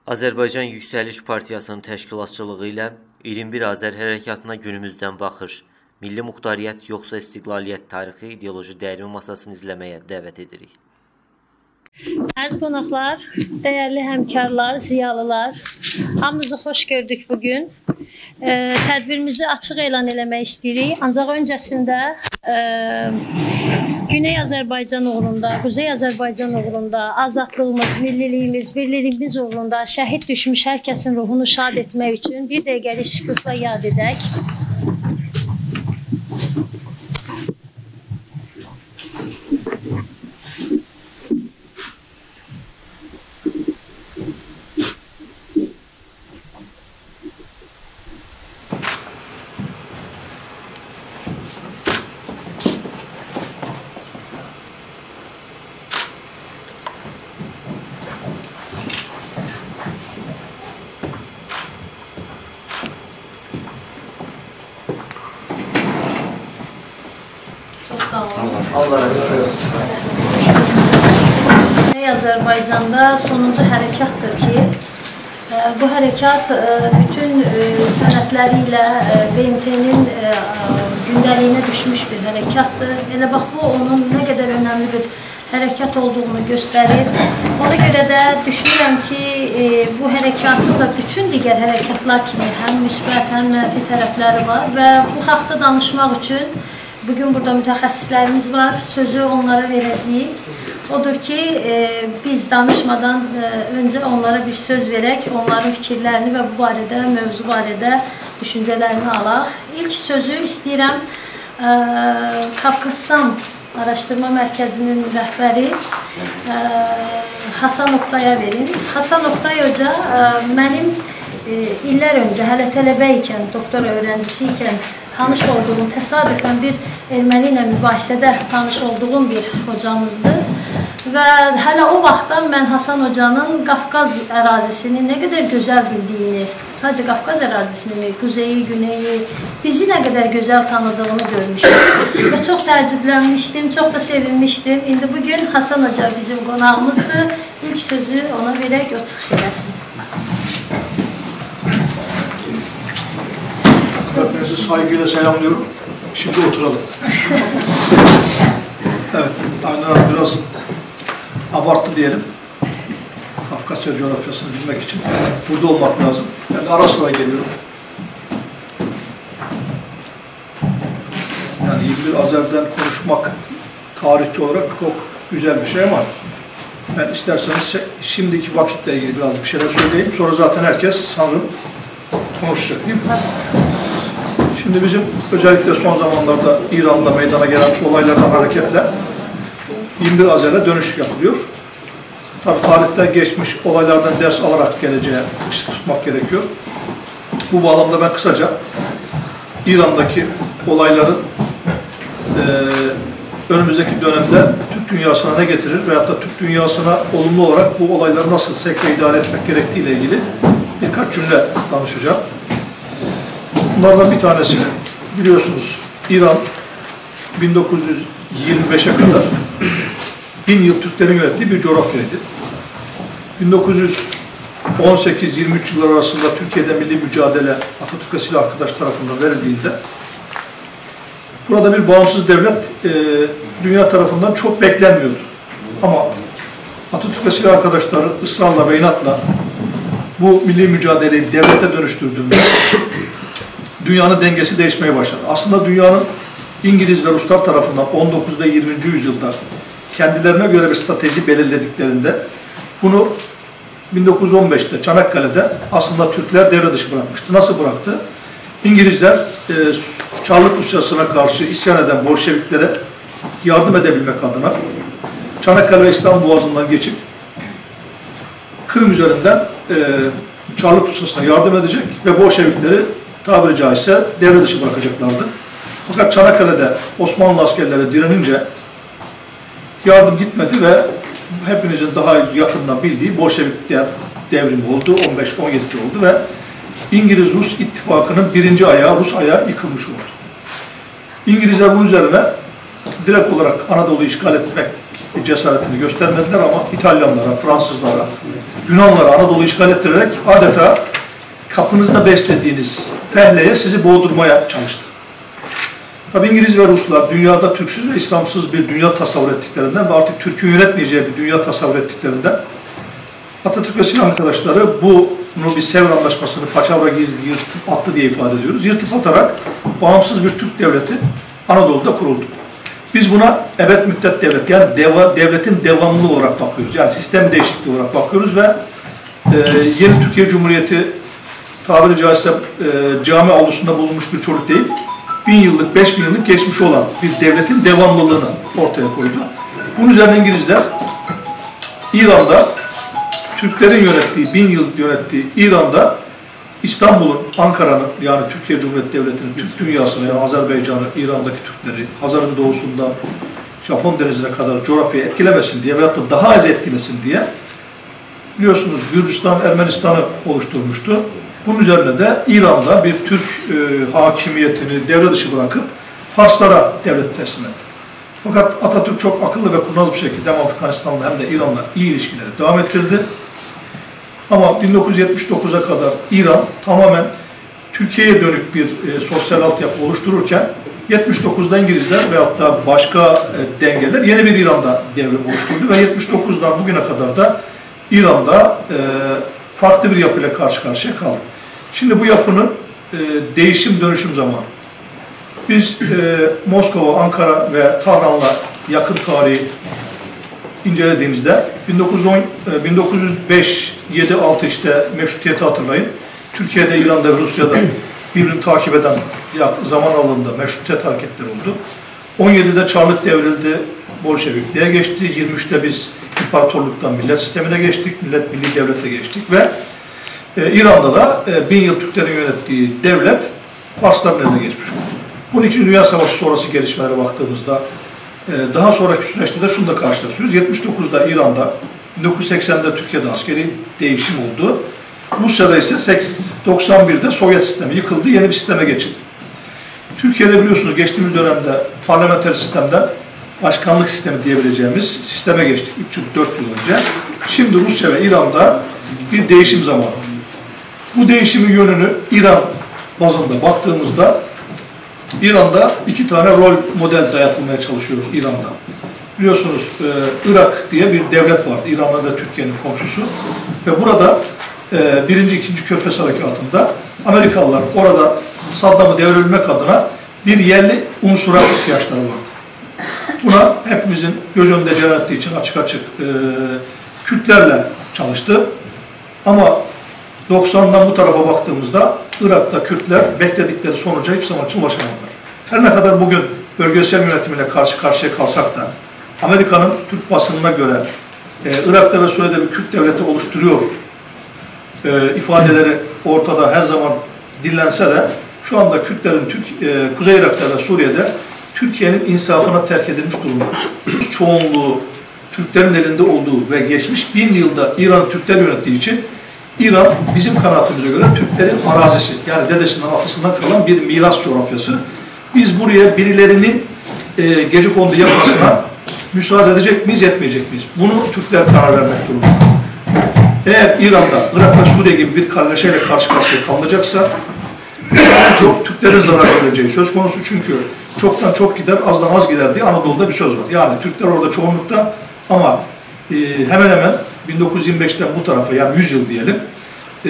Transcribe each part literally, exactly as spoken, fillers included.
Azərbaycan Yüksəliş Partiyasının təşkilatçılığı ilə iyirmi bir Azər hərəkatına günümüzdən baxır. Milli muxtariyyət yoxsa istiqlaliyyət tarixi ideoloji dəyirmi masasını izləməyə dəvət edirik. Əziz qonaqlar, dəyərli həmkarlar, ziyalılar, hamınızı xoş gördük bugün. E, tədbirimizi açıq elan eləmək istəyirik. Ancaq öncəsində e, Güney Azərbaycan uğrunda, Quzey Azərbaycan uğrunda, azadlığımız, milliliyimiz, birliyimiz uğrunda şəhid düşmüş hər kəsin ruhunu şad etmək üçün bir dəqiqəlik sükutla yad edək. Allah razı olsun. Azərbaycanda sonuncu hərəkatdır ki, bu hərəkat bütün sənədləri ilə B M T-nin gündəliyinə düşmüş bir hərəkatdır. Elə bax, bu onun nə qədər önəmli bir hərəkat olduğunu göstərir. Ona görə də düşünürəm ki, bu hərəkatın da bütün digər hərəkatlar kimi həm müsbət, həm mənfi tərəfləri var və bu haqda danışmaq üçün bugün burada mütəxəssislərimiz var, sözü onlara verəcəyik. Odur ki, e, biz danışmadan e, öncə onlara bir söz verək, onların fikirlərini və bu barədə, mövzu barədə düşüncələrini alaq. İlk sözü istəyirəm e, Qafqastan Araşdırma Mərkəzinin rəhbəri e, Hasan Oqtaya verin. Hasan Oqtay Hoca e, mənim e, illər öncə, hələ tələbə ikən, doktor öğrencisi ikən tanış olduğum, təsadüfən bir erməni ilə mübahisədə tanış olduğum bir hocamızdır. Və hələ o vaxtdan mən Hasan Hocanın Qafqaz ərazisini nə qədər gözəl bildiyini, sadəcə Qafqaz ərazisini mi, Quzeyi, Güneyi, bizi nə qədər gözəl tanıdığını görmüşdüm. Və çox təəccüblənmişdim, çox da sevinmişdim. İndi bugün Hasan Hoca bizim qonağımızdır. İlk sözü ona verək, o çıxış eləsin. Hepinizi saygıyla selamlıyorum. Şimdi oturalım. Evet, Aynen biraz abarttı diyelim. Kafkasya coğrafyasını bilmek için burada olmak lazım. Ben ara sıra geliyorum. Yani yirmi bir Azer'den konuşmak tarihçi olarak çok güzel bir şey ama ben isterseniz şimdiki vakitle ilgili biraz bir şeyler söyleyeyim. Sonra zaten herkes sanırım konuşacak değil mi? Şimdi bizim özellikle son zamanlarda İran'da meydana gelen olaylardan hareketle yirmi bir Azer'e dönüş yapılıyor. Tabii tarihten geçmiş olaylardan ders alarak geleceğe ışık tutmak gerekiyor. Bu bağlamda ben kısaca İran'daki olayların e, önümüzdeki dönemde Türk dünyasına ne getirir veyahut da Türk dünyasına olumlu olarak bu olayları nasıl sevk idare etmek gerektiği ile ilgili birkaç cümle danışacağım. Bunlardan bir tanesi biliyorsunuz İran bin dokuz yüz yirmi beşe kadar bin yıl Türklerin yönettiği bir coğrafyaydı. bin dokuz yüz on sekiz yirmi üç yıllar arasında Türkiye'de milli mücadele Atatürk ve silah arkadaş tarafından verildiğinde burada bir bağımsız devlet e, dünya tarafından çok beklenmiyordu. Ama Atatürk ve silah arkadaşları ısrarla ve inatla bu milli mücadeleyi devlete dönüştürdüğünde dünyanın dengesi değişmeye başladı. Aslında dünyanın İngiliz ve Ruslar tarafından on dokuzda yirminci yüzyılda kendilerine göre bir strateji belirlediklerinde bunu bin dokuz yüz on beşte Çanakkale'de aslında Türkler devre dışı bırakmıştı. Nasıl bıraktı? İngilizler e, Çarlık Rusyası'na karşı isyan eden Bolşeviklere yardım edebilmek adına Çanakkale ve İstanbul Boğazı'ndan geçip Kırım üzerinden e, Çarlık Rusyası'na yardım edecek ve Bolşevikleri tabiri caizse devre dışı bırakacaklardı. Fakat Çanakkale'de Osmanlı askerleri direnince yardım gitmedi ve hepinizin daha yakından bildiği Bolşevik devrimi oldu. on beş on yedide oldu ve İngiliz-Rus ittifakının birinci ayağı, Rus ayağı yıkılmış oldu. İngilizler bunun üzerine direkt olarak Anadolu'yu işgal etmek cesaretini göstermediler ama İtalyanlara, Fransızlara, Yunanlara Anadolu işgal ettirerek adeta kapınızda beslediğiniz fehleye sizi boğdurmaya çalıştı. Tabi İngiliz ve Ruslar dünyada Türksüz ve İslamsız bir dünya tasavvur ettiklerinden ve artık Türk'ün yönetmeyeceği bir dünya tasavvur ettiklerinden Atatürk ve silah arkadaşları bunu bir Sevr Anlaşması'nı paçavra yırtıp attı diye ifade ediyoruz. Yırtıp atarak bağımsız bir Türk devleti Anadolu'da kuruldu. Biz buna ebed müddet devlet, yani deva, devletin devamlı olarak bakıyoruz. Yani sistem değişikliği olarak bakıyoruz ve e, yeni Türkiye Cumhuriyeti tabiri caizse e, cami avlusunda bulunmuş bir çocuk değil, bin yıllık, beş bin yıllık geçmiş olan bir devletin devamlılığını ortaya koydu. Bunun üzerine İngilizler İran'da Türklerin yönettiği, bin yıl yönettiği İran'da İstanbul'un, Ankara'nın yani Türkiye Cumhuriyeti Devleti'nin Türk dünyasını yani Azerbaycan'ı, İran'daki Türkleri, Hazar'ın doğusundan Japon denizine kadar coğrafyayı etkilemesin diye veyahut da daha az etkilesin diye biliyorsunuz Gürcistan, Ermenistan'ı oluşturmuştu. Bunun üzerine de İran'da bir Türk e, hakimiyetini devre dışı bırakıp Farslara devlet teslim etti. Fakat Atatürk çok akıllı ve kurnaz bir şekilde hem Afganistan'la hem de İran'la iyi ilişkileri devam ettirdi. Ama bin dokuz yüz yetmiş dokuza kadar İran tamamen Türkiye'ye dönük bir e, sosyal altyapı oluştururken yetmiş dokuzda İngilizler veyahut da başka e, dengeler yeni bir İran'da devrim oluşturdu ve yetmiş dokuzdan bugüne kadar da İran'da e, farklı bir yapıyla karşı karşıya kaldı. Şimdi bu yapının e, değişim dönüşüm zamanı. Biz e, Moskova, Ankara ve Tahran'la yakın tarihi incelediğimizde bin dokuz yüz on, bin dokuz yüz beş, yedi, altı işte meşrutiyeti hatırlayın. Türkiye'de, İran'da ve Rusya'da birbirini takip eden zaman alanında meşrutiyet hareketleri oldu. on yedide Çarlık devrildi, Bolşevikliğe geçti. yirmi üçte biz imparatorluktan millet sistemine geçtik, millet milli devlete geçtik ve e, İran'da da e, bin yıl Türklerin yönettiği devlet Farsların eline geçmiş oldu. bunun İkinci Dünya Savaşı sonrası gelişmelere baktığımızda e, daha sonraki süreçte de şunu da karşılaşıyoruz. yetmiş dokuzda İran'da, bin dokuz yüz seksende Türkiye'de askeri değişim oldu. Rusya'da ise doksan birde Sovyet sistemi yıkıldı, yeni bir sisteme geçildi. Türkiye'de biliyorsunuz geçtiğimiz dönemde parlamenter sistemden başkanlık sistemi diyebileceğimiz sisteme geçtik üç yıl, dört yıl önce. Şimdi Rusya ve İran'da bir değişim zamanı. Bu değişimin yönünü İran bazında baktığımızda İran'da iki tane rol model dayatılmaya çalışıyor İran'da. Biliyorsunuz e, Irak diye bir devlet vardı. İran'la ve Türkiye'nin komşusu. Ve burada e, birinci, ikinci Körfez Harekatı'nda Amerikalılar orada Saddam'ı devrilmek adına bir yerli unsura ihtiyaçları vardı. Buna hepimizin göz önünde cereyan ettiği için açık açık e, Kürtlerle çalıştı. Ama doksandan bu tarafa baktığımızda Irak'ta Kürtler bekledikleri sonuca hiçbir zaman için ulaşamadılar. Her ne kadar bugün bölgesel yönetimiyle karşı karşıya kalsak da Amerika'nın Türk basınına göre e, Irak'ta ve Suriye'de bir Kürt devleti oluşturuyor e, ifadeleri ortada her zaman dillense de şu anda Kürtlerin Türk, e, Kuzey Irak'ta ve Suriye'de Türkiye'nin insafına terk edilmiş durumda. Çoğunluğu Türklerin elinde olduğu ve geçmiş bin yılda İran'ı Türkler yönettiği için İran bizim kanaatimize göre Türklerin arazisi, yani dedesinden atısından kalan bir miras coğrafyası. Biz buraya birilerinin e, gecekondu yapmasına müsaade edecek miyiz, etmeyecek miyiz? Bunu Türkler karar vermek durumunda. Eğer İran'da, Irak ve Suriye gibi bir kargaşayla karşı karşıya kalınacaksa çok Türklerin zarar göreceği söz konusu, çünkü çoktan çok gider, azdan az gider diye Anadolu'da bir söz var. Yani Türkler orada çoğunlukta ama e, hemen hemen bin dokuz yüz yirmi beşten bu tarafa, yani yüz yıl diyelim, e,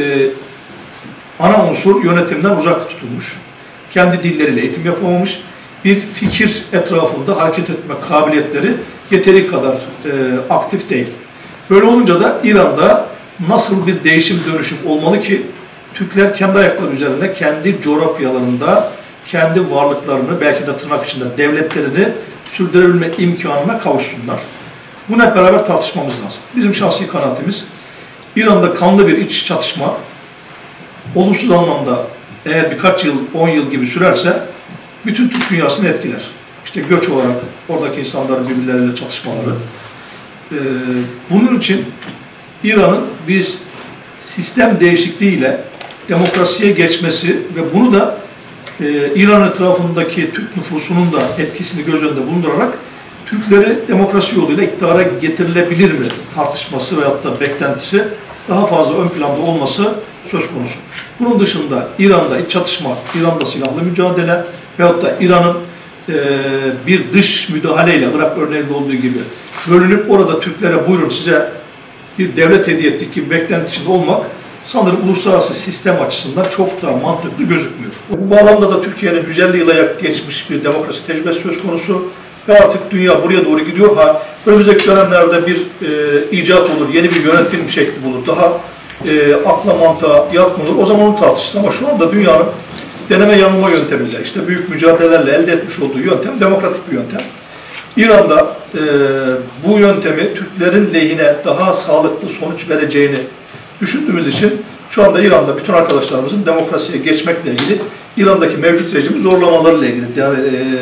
ana unsur yönetimden uzak tutulmuş. Kendi dilleriyle eğitim yapamamış, bir fikir etrafında hareket etme kabiliyetleri yeteri kadar e, aktif değil. Böyle olunca da İran'da nasıl bir değişim dönüşüm olmalı ki Türkler kendi ayakları üzerinde, kendi coğrafyalarında, kendi varlıklarını, belki de tırnak içinde devletlerini sürdürebilme imkanına kavuşsunlar. Bunu hep beraber tartışmamız lazım. Bizim şahsi kanaatimiz, İran'da kanlı bir iç çatışma, olumsuz anlamda eğer birkaç yıl, on yıl gibi sürerse bütün Türk dünyasını etkiler. İşte göç olarak oradaki insanların birbirleriyle çatışmaları. Ee, bunun için İran'ın biz sistem değişikliğiyle demokrasiye geçmesi ve bunu da e, İran etrafındaki Türk nüfusunun da etkisini göz önünde bulundurarak Türkleri demokrasi yoluyla iktidara getirilebilir mi tartışması veyahut da beklentisi daha fazla ön planda olması söz konusu. Bunun dışında İran'da iç çatışma, İran'da silahlı mücadele veyahut da İran'ın e, bir dış müdahaleyle, Irak örneğinde olduğu gibi bölünüp orada Türklere buyurun size bir devlet hediye ettik gibi beklenti içinde olmak sanırım uluslararası sistem açısından çok da mantıklı gözükmüyor. Bu bağlamda da Türkiye'nin yüz elli yıla geçmiş bir demokrasi tecrübesi söz konusu ve artık dünya buraya doğru gidiyor. Ha, önümüzdeki dönemlerde bir e, icat olur, yeni bir yönetim şekli bulur, daha e, akla mantığa yatkın olur. O zaman onu tartışırız ama şu anda dünyanın deneme yanılma yöntemiyle, işte büyük mücadelelerle elde etmiş olduğu yöntem demokratik bir yöntem. İran'da e, bu yöntemi Türklerin lehine daha sağlıklı sonuç vereceğini düşündüğümüz için şu anda İran'da bütün arkadaşlarımızın demokrasiye geçmekle ilgili İran'daki mevcut rejimi zorlamalarıyla ilgili yani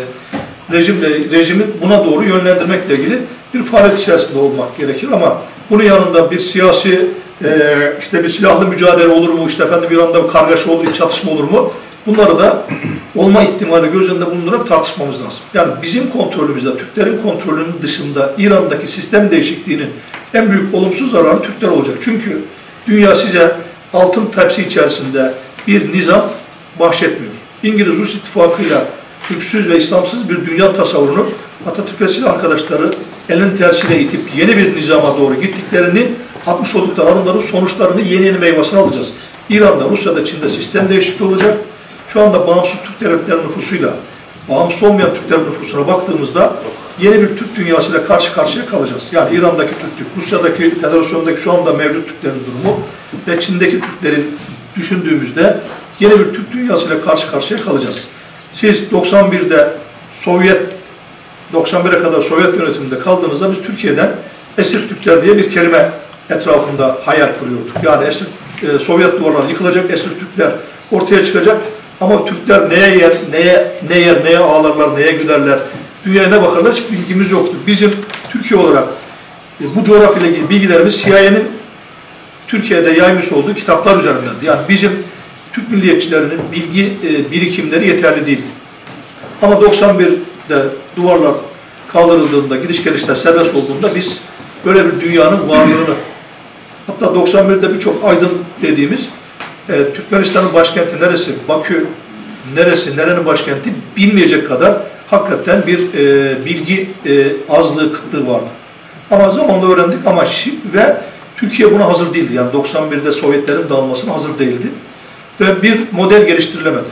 e, rejimle, rejimi buna doğru yönlendirmekle ilgili bir faaliyet içerisinde olmak gerekir ama bunun yanında bir siyasi e, işte bir silahlı mücadele olur mu, işte efendim İran'da bir kargaşa olur, iç çatışma olur mu? Bunları da olma ihtimali göz önünde bulundurarak tartışmamız lazım. Yani bizim kontrolümüzde, Türklerin kontrolünün dışında İran'daki sistem değişikliğinin en büyük olumsuz zararı Türkler olacak. Çünkü dünya size altın tepsi içerisinde bir nizam bahşetmiyor. İngiliz-Rus ittifakıyla Türksüz ve İslamsız bir dünya tasavvurunu Atatürk ve silah arkadaşları elin tersiyle itip yeni bir nizama doğru gittiklerinin atmış oldukları adımların sonuçlarını yeni yeni meyvasını alacağız. İran'da, Rusya'da, Çin'de sistem değişikliği olacak. Şu anda bağımsız Türk devletlerinin nüfusuyla bağımsız olmayan Türklerin nüfusuna baktığımızda yeni bir Türk dünyasıyla karşı karşıya kalacağız. Yani İran'daki Türklük, Rusya'daki, Federasyon'daki şu anda mevcut Türklerin durumu ve Çin'deki Türklerin düşündüğümüzde yeni bir Türk dünyasıyla karşı karşıya kalacağız. Siz doksan birde Sovyet, doksan bire kadar Sovyet yönetiminde kaldığınızda biz Türkiye'den esir Türkler diye bir kelime etrafında hayal kuruyorduk. Yani esir, e, Sovyet duvarları yıkılacak, esir Türkler ortaya çıkacak. Ama Türkler neye yer, neye ne yer, neye ağlarlar, neye güderler, dünyaya ne bakarlar hiç bilgimiz yoktu. Bizim Türkiye olarak e, bu coğrafyayla ilgili bilgilerimiz C I A'nin Türkiye'de yaymış olduğu kitaplar üzerindendi. Yani bizim Türk milliyetçilerinin bilgi e, birikimleri yeterli değildi. Ama doksan birde duvarlar kaldırıldığında, gidiş gelişler serbest olduğunda biz böyle bir dünyanın varlığını, hatta doksan birde birçok aydın dediğimiz e, Türkmenistan'ın başkenti neresi, Bakü neresi, nerenin başkenti bilmeyecek kadar hakikaten bir e, bilgi e, azlığı, kıtlığı vardı. Ama zamanla öğrendik ama şimdi ve Türkiye buna hazır değildi. Yani doksan birde Sovyetlerin dağılmasına hazır değildi. Ve bir model geliştirilemedi.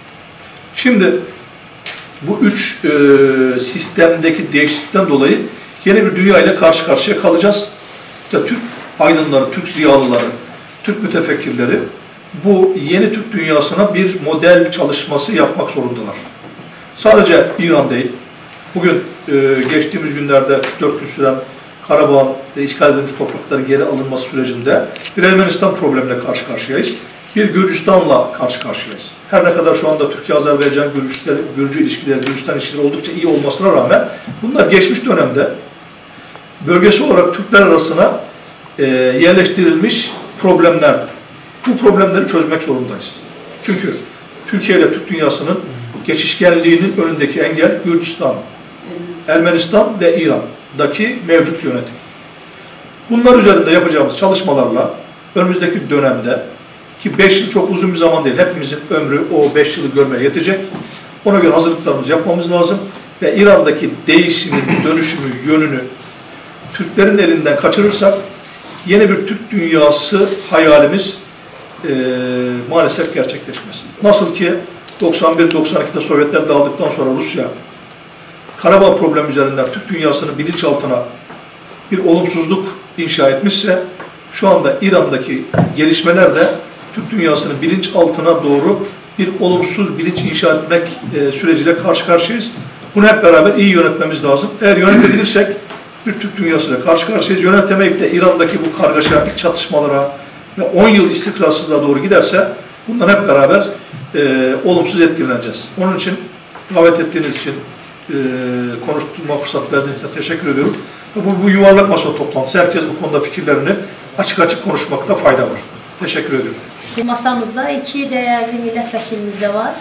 Şimdi bu üç e, sistemdeki değişiklikten dolayı yeni bir dünya ile karşı karşıya kalacağız. İşte Türk aydınları, Türk ziyalıları, Türk mütefekkirleri bu yeni Türk dünyasına bir model çalışması yapmak zorundalar. Sadece İran değil, bugün e, geçtiğimiz günlerde dört gün süren Karabağ'ın e, işgal edilmiş toprakları geri alınması sürecinde bir Ermenistan problemine karşı karşıyayız. Bir Gürcistan'la karşı karşıyayız. Her ne kadar şu anda Türkiye-Azerbaycan Gürcü ilişkileri, Gürcistan ilişkileri oldukça iyi olmasına rağmen bunlar geçmiş dönemde bölgesi olarak Türkler arasına e, yerleştirilmiş problemlerdir. Bu problemleri çözmek zorundayız. Çünkü Türkiye ile Türk dünyasının geçişkenliğinin önündeki engel Gürcistan, Ermenistan ve İran'daki mevcut yönetim. Bunlar üzerinde yapacağımız çalışmalarla önümüzdeki dönemde ki beş yıl çok uzun bir zaman değil, hepimizin ömrü o beş yılı görmeye yetecek. Ona göre hazırlıklarımızı yapmamız lazım ve İran'daki değişimin, dönüşümü, yönünü Türklerin elinden kaçırırsak yeni bir Türk dünyası hayalimiz e, maalesef gerçekleşmez. Nasıl ki doksan bir doksan ikide Sovyetler dağıldıktan sonra Rusya Karabağ problemi üzerinden Türk dünyasının bilinçaltına bir olumsuzluk inşa etmişse şu anda İran'daki gelişmeler de Türk dünyasının bilinçaltına doğru bir olumsuz bilinç inşa etmek e, süreciyle karşı karşıyayız. Bunu hep beraber iyi yönetmemiz lazım. Eğer yönetebilirsek bir Türk dünyasıyla karşı karşıyayız. Yönetemeyip de İran'daki bu kargaşa, çatışmalara ve on yıl istikrarsızlığa doğru giderse bundan hep beraber e, olumsuz etkileneceğiz. Onun için davet ettiğiniz için, e, konuşturma fırsat verdiğiniz için teşekkür ediyorum. Bu, bu yuvarlak masa toplantısı. Herkes bu konuda fikirlerini açık açık konuşmakta fayda var. Teşekkür ediyorum. Bu masamızda iki değerli milletvekilimiz de var.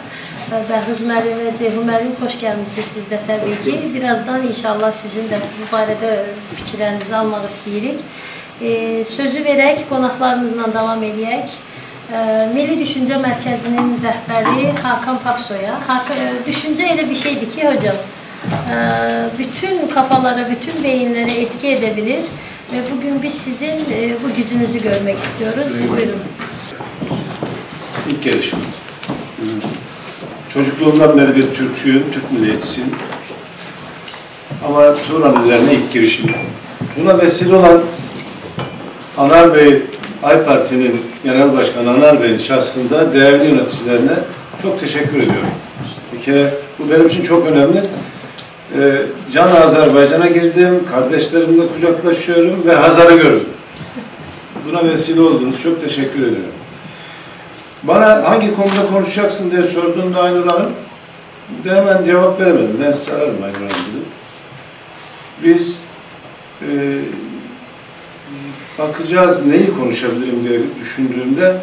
Bəhruz müəllim və Ceyhun müəllim, xoş gəlmişsiniz siz də təbii ki. Birazdan inşallah sizin də bu barədə fikirlərinizi almaq istəyirik. E, sözü verək, qonaqlarımızla davam edək. E, Milli Düşüncə Mərkəzinin rəhbəri Hakan Paksoya. Hakan, e, düşüncə elə bir şeydir ki, hocam, e, bütün kafalara, bütün beyinlere etki edebilir. Ve bugün biz sizin e, bu gücünüzü görmek istiyoruz. Evet. Buyurun. İlk gelişim. Çocukluğumdan beri bir Türkçüyüm, Türk milliyetçisiyim. Ama Turan illerine ilk girişim. Buna vesile olan Anar Bey, Ay Parti'nin Genel Başkanı Anar Bey'in şahsında değerli yöneticilerine çok teşekkür ediyorum. Bir kere bu benim için çok önemli. Ee, Can Azerbaycan'a girdim, kardeşlerimle kucaklaşıyorum ve Hazar'ı gördüm. Buna vesile oldunuz. Çok teşekkür ediyorum. Bana hangi konuda konuşacaksın diye sorduğumda Aynur Hanım, de hemen cevap veremedim. Ben size ararım Aynur Hanım dedim. Biz e, bakacağız neyi konuşabilirim diye düşündüğümde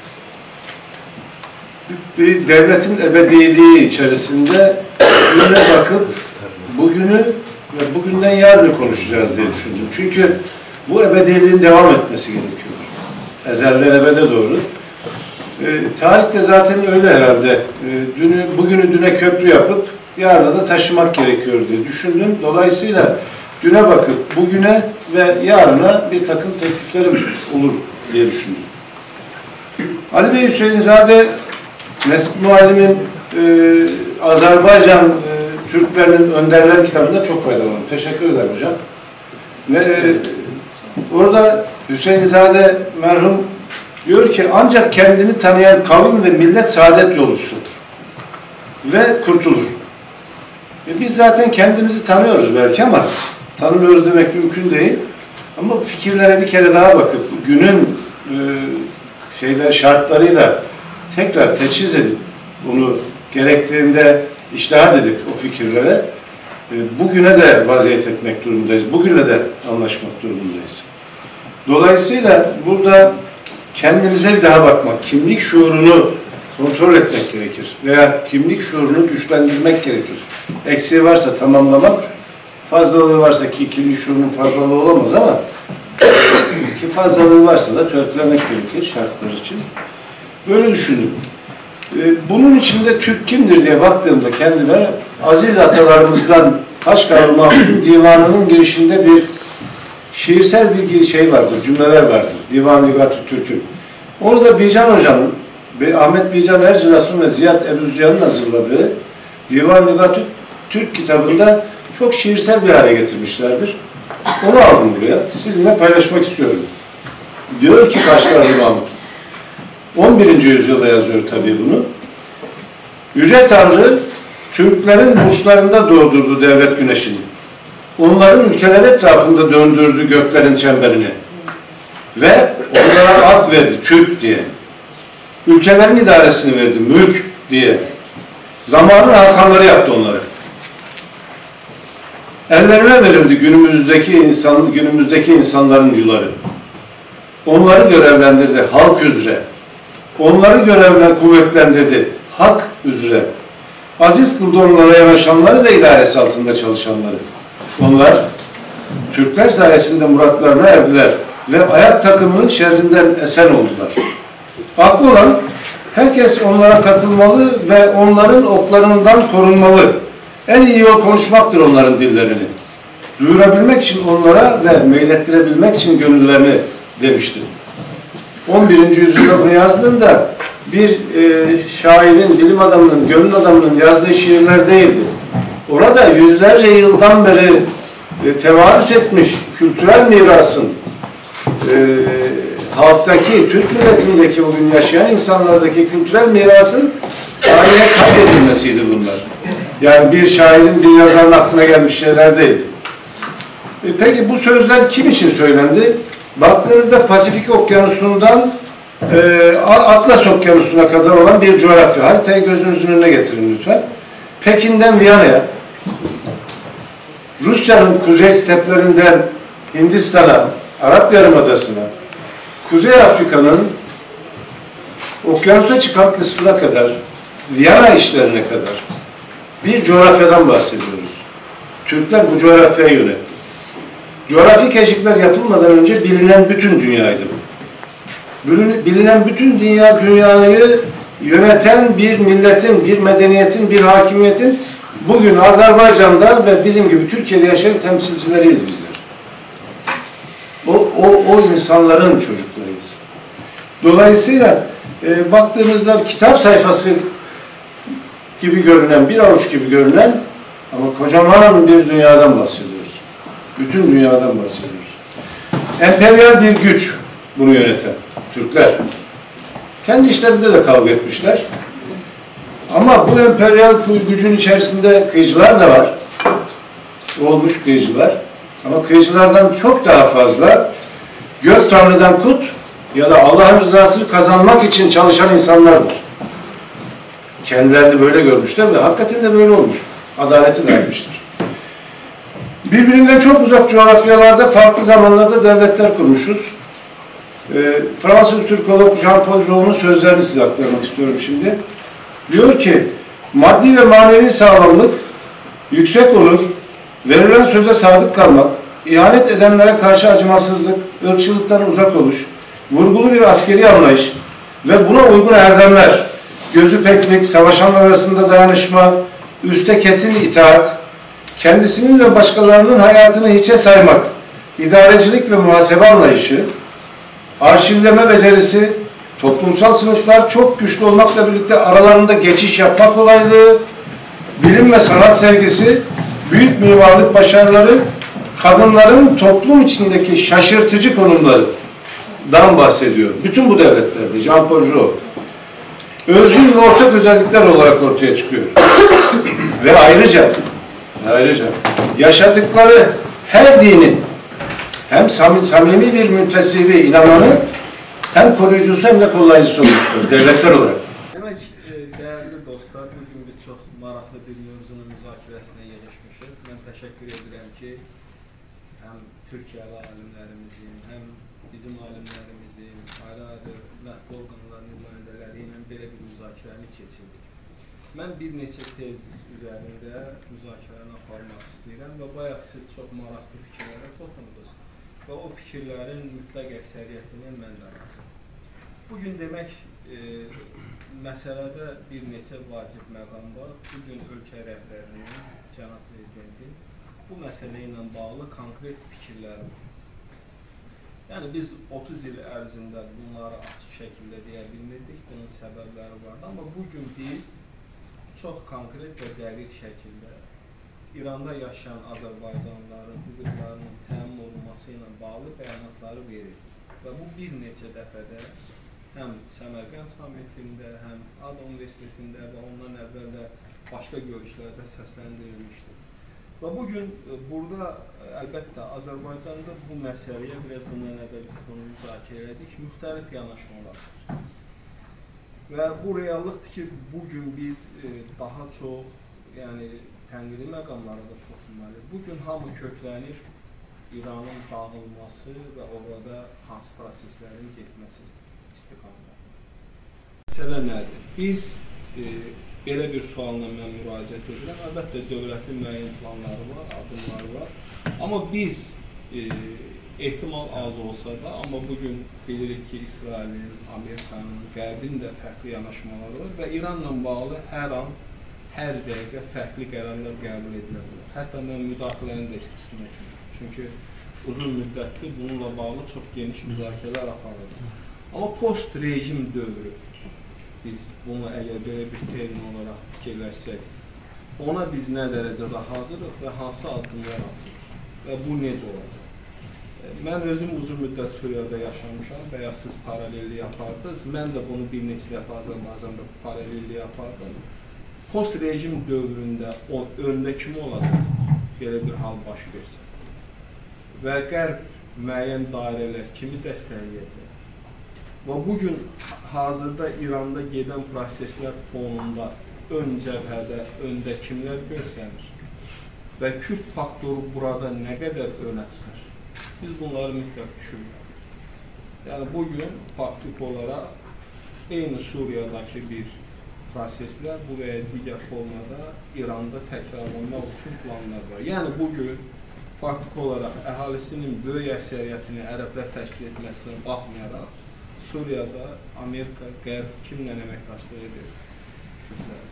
bir devletin ebediliği içerisinde güne bakıp bugünü ve bugünden yarını konuşacağız diye düşündüm. Çünkü bu ebediliğin devam etmesi gerekiyor. Ezelden ebede doğru. E, tarih de zaten öyle herhalde. E, dünü, bugünü düne köprü yapıp yarına da taşımak gerekiyor diye düşündüm. Dolayısıyla düne bakıp bugüne ve yarına bir takım tekliflerim olur diye düşündüm. Ali Bey Hüseyinzade Nesip Muallim'in e, Azerbaycan e, Türklerinin Önderler kitabında çok faydalandım. Teşekkür ederim hocam. Ne, e, orada Hüseyinzade merhum diyor ki ancak kendini tanıyan kavim ve millet saadet yolcusu ve kurtulur. E biz zaten kendimizi tanıyoruz belki ama tanımıyoruz demek mümkün değil. Ama fikirlere bir kere daha bakıp günün e, şeyler şartlarıyla tekrar teçhiz edip bunu gerektiğinde içtihat edip o fikirlere e, bugüne de vaziyet etmek durumundayız. Bugüne de anlaşmak durumundayız. Dolayısıyla burada kendimize bir daha bakmak, kimlik şuurunu kontrol etmek gerekir. Veya kimlik şuurunu güçlendirmek gerekir. Eksiği varsa tamamlamak, fazlalığı varsa ki kimlik şuurunun fazlalığı olamaz ama ki fazlalığı varsa da törpülemek gerekir şartlar için. Böyle düşündüm. Bunun içinde Türk kimdir diye baktığımda kendime aziz atalarımızdan Kaşgarlı Mahmud'un divanının girişinde bir şiirsel bir şey vardır, cümleler vardır. Divan-ı Lügat-ı Türk'ün. Orada Bican Hocam'ın ve Ahmet Bican Ercirasun ve Ziyad Ebuzziyan'ın hazırladığı Divan-ı Lügat-ı Türk kitabında çok şiirsel bir hale getirmişlerdir. Onu aldım buraya. Sizinle paylaşmak istiyorum. Diyor ki Kaşgarlı Mahmud, on birinci yüzyılda yazıyor tabii bunu. Yüce Tanrı, Türklerin burçlarında doğdurdu devlet güneşini. Onların ülkeler etrafında döndürdü göklerin çemberini. Ve onlara ad verdi, Türk diye. Ülkelerin idaresini verdi, mülk diye. Zamanın hakanları yaptı onları. Ellerine verildi günümüzdeki insan, günümüzdeki insanların yuları. Onları görevlendirdi halk üzere. Onları görevle kuvvetlendirdi hak üzere. Aziz kıldı onlara yanaşanları ve idaresi altında çalışanları. Onlar Türkler sayesinde muratlarına erdiler ve ayak takımının şerrinden esen oldular. Haklı olan herkes onlara katılmalı ve onların oklarından korunmalı. En iyi yol konuşmaktır onların dillerini. Duyurabilmek için onlara ve meylettirebilmek için gönüllerini demişti. on birinci yüzyılda bunu yazdığında bir e, şairin, bilim adamının, gönül adamının yazdığı şiirler değildi. Orada yüzlerce yıldan beri e, tevarüs etmiş kültürel mirasın e, halktaki, Türk milletindeki o gün yaşayan insanlardaki kültürel mirasın tarihe kaydedilmesiydi bunlar. Yani bir şairin, bir yazarın aklına gelmiş şeyler değil. E, peki bu sözler kim için söylendi? Baktığınızda Pasifik Okyanusu'ndan e, Atlas Okyanusu'na kadar olan bir coğrafya. Haritayı gözünüzün önüne getirin lütfen. Pekin'den Viyana'ya, Rusya'nın kuzey steplerinden Hindistan'a, Arap Yarımadası'na, Kuzey Afrika'nın okyanusa çıkan kısmına kadar Viyana işlerine kadar bir coğrafyadan bahsediyoruz. Türkler bu coğrafyayı yönetti. Coğrafi keşifler yapılmadan önce bilinen bütün dünyaydı. Bilinen bütün dünya, dünyayı yöneten bir milletin, bir medeniyetin, bir hakimiyetin bugün Azerbaycan'da ve bizim gibi Türkiye'de yaşayan temsilcileriyiz bizler. O, o, o insanların çocuklarıyız. Dolayısıyla e, baktığımızda kitap sayfası gibi görünen, bir avuç gibi görünen ama kocaman bir dünyadan bahsediyoruz. Bütün dünyadan bahsediyoruz. Emperyal bir güç bunu yöneten Türkler. Kendi işlerinde de kavga etmişler. Ama bu emperyal gücün içerisinde kıyıcılar da var. Olmuş kıyıcılar. Ama kıyıcılardan çok daha fazla gök tanrıdan kut ya da Allah'ın rızasını kazanmak için çalışan insanlar var. Kendilerini böyle görmüşler ve hakikaten de böyle olmuş. Adaleti vermiştir. Birbirinden çok uzak coğrafyalarda farklı zamanlarda devletler kurmuşuz. Ee, Fransız Türkolog Jean-Paul Roux'un sözlerini size aktarmak istiyorum şimdi. Diyor ki, maddi ve manevi sağlamlık yüksek olur, verilen söze sadık kalmak, ihanet edenlere karşı acımasızlık, ırkçılıktan uzak oluş, vurgulu bir askeri anlayış ve buna uygun erdemler, gözü peklik, savaşanlar arasında dayanışma, üste kesin itaat, kendisinin ve başkalarının hayatını hiçe saymak, idarecilik ve muhasebe anlayışı, arşivleme becerisi, toplumsal sınıflar çok güçlü olmakla birlikte aralarında geçiş yapma kolaylığı, bilim ve sanat sevgisi, büyük mimarlık başarıları, kadınların toplum içindeki şaşırtıcı konumlarından bahsediyor. Bütün bu devletlerde Jean-Paul Roux. Özgün ve ortak özellikler olarak ortaya çıkıyor. Ve ayrıca, ayrıca yaşadıkları her dinin hem samimi bir müntesibi, inananı, hem koruyucusu hem de kollayıcısı olmuştur devletler olarak. Demek değerli dostlar, bugün biz çok maraqlı bir mövzunun müzakirəsinə yığışmışıq. Mən təşəkkür edirəm ki, həm Türkiyəli alimlərimizin, həm bizim alimlərimizin, ayrı-ayrı mətbu orqanlar nümayəndələri ilə belə bir müzakirəni keçirdik. Mən bir neçə tezis üzərində müzakirəni aparmaq istəyirəm və bayaq siz çox maraqlı fikirlərə toxundunuz və o fikirlərin mütləq əksəriyyətindən mən də razıyam. Bugün demək, e, məsələdə bir neçə vacib məqam var. Bugün ölkə rəhbərinin, cənab prezidentin bu məsələ ilə bağlı konkret fikirləri var. Yəni biz otuz il ərzində bunları açıq şəkildə deyə bilmirdik, bunun səbəbləri vardı. Amma bugün biz çox konkret və dəqiq şəkildə İranda yaşayan Azərbaycanlıların hüquqlarının təmin olunması ilə bağlı bəyanatları verir. Və bu bir neçə dəfədə həm Səmərqənd samitində, həm Ad Universitetində və ondan əvvəl də başqa görüşlərdə səsləndirilmişdir. Və bugün burada əlbəttə Azərbaycanda bu məsələyə, biraz bundan əvvəl biz bunu müzakirə etdik, müxtəlif yanaşmalar var. Və bu reallıqdır ki, bugün biz daha çox, yəni tənqidi məqamlara da toxunmalıyıq. Bugün hamı köklənir İranın dağılması və orada hansı proseslərin getməsi istiqamətində. Məsələ nədir? Biz e, belə bir sualla mən müraciət edirəm. Əlbəttə, dövlətin müəyyən planları var, adımları var. Amma biz e, ehtimal az olsa da, amma bugün bilirik ki, İsrailin, Amerikanın, Qərbin də fərqli yanaşmaları var və İranla bağlı hər an, hər dəqiqə fərqli qərarlar qəbul edilə bilər. Hətta mən müdaxiləni də istisna etmirəm. Çünki uzun müddətli bununla bağlı çox geniş müzakirələr aparılır. Amma post-rejim dövrü, biz bunu əgər belə bir termin olaraq fikirləşsək, ona biz nə dərəcədə hazırıq və hansı addımlar atırıq və bu necə olacaq? Mən özüm uzun müddət Suriyada yaşamışam, bayaq siz paralellik yapardınız. Mən də bunu bir neçə dəfə Azərbaycanda paralellik yapardım. Post-rejim dövründə o öndə kimi olacaq, belə bir hal baş versin. Və Qərb müəyyən dairələr kimi dəstəkləyəcək. Və bugün hazırda İranda gedən proseslər fonunda ön cəbhədə, öndə kimlər görsənir və Kürd faktoru burada nə qədər önə çıxır? Biz bunları mütləq düşünmürük. Yəni bugün faktik olaraq eyni Suriyadakı bir proseslər bu və ya digər formada İranda təkrarlanmaq üçün planlar var. Yəni bugün faktiki olaraq əhalisinin böyük əksəriyyətini ərəblər təşkil etməsinə baxmayaraq, Suriyada Amerika, Qərb kimlə əməkdaşlıq edir? Türklər.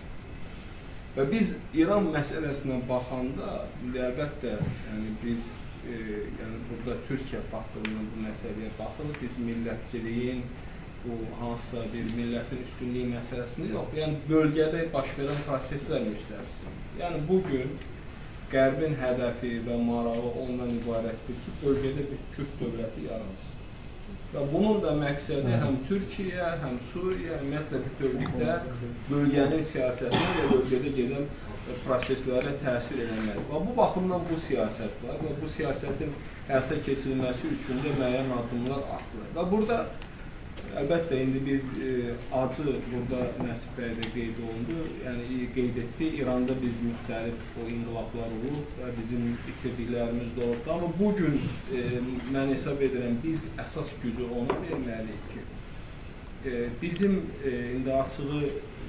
Və biz İran məsələsinə baxanda, əlbəttə, yəni biz, e, yəni burada Türkiyə faktorundan bu məsələyə baxırıq, biz millətçiliyin, bu hansısa bir millətin üstünlüyü məsələsini yox, yəni bölgədə baş verən proseslər müstəvisin. Yəni bugün Qərbin hədəfi və marağı ondan ibarətdir ki, bölgədə bir Kürd dövləti yaransın. Və bunun da məqsədi həm Türkiyə, həm Suriyə, ümumiyyətlə bütövlükdə bölgənin siyasətinə və bölgədə gedən proseslərə təsir eləməlidir. Və bu baxımdan bu siyasət var və bu siyasətin həyata keçirilməsi üçün də müəyyən addımlar atılır. Və burada əlbəttə indi biz e, acı burada Nəsib bəy də qeyd olundu, yəni qeyd etdi, İranda biz müxtəlif o inqilablar olub və bizim itirdiklərimiz də oldu. Amma bugün e, mən hesab edirəm, biz əsas gücü ona verməliyik ki, e, bizim e, indi açığı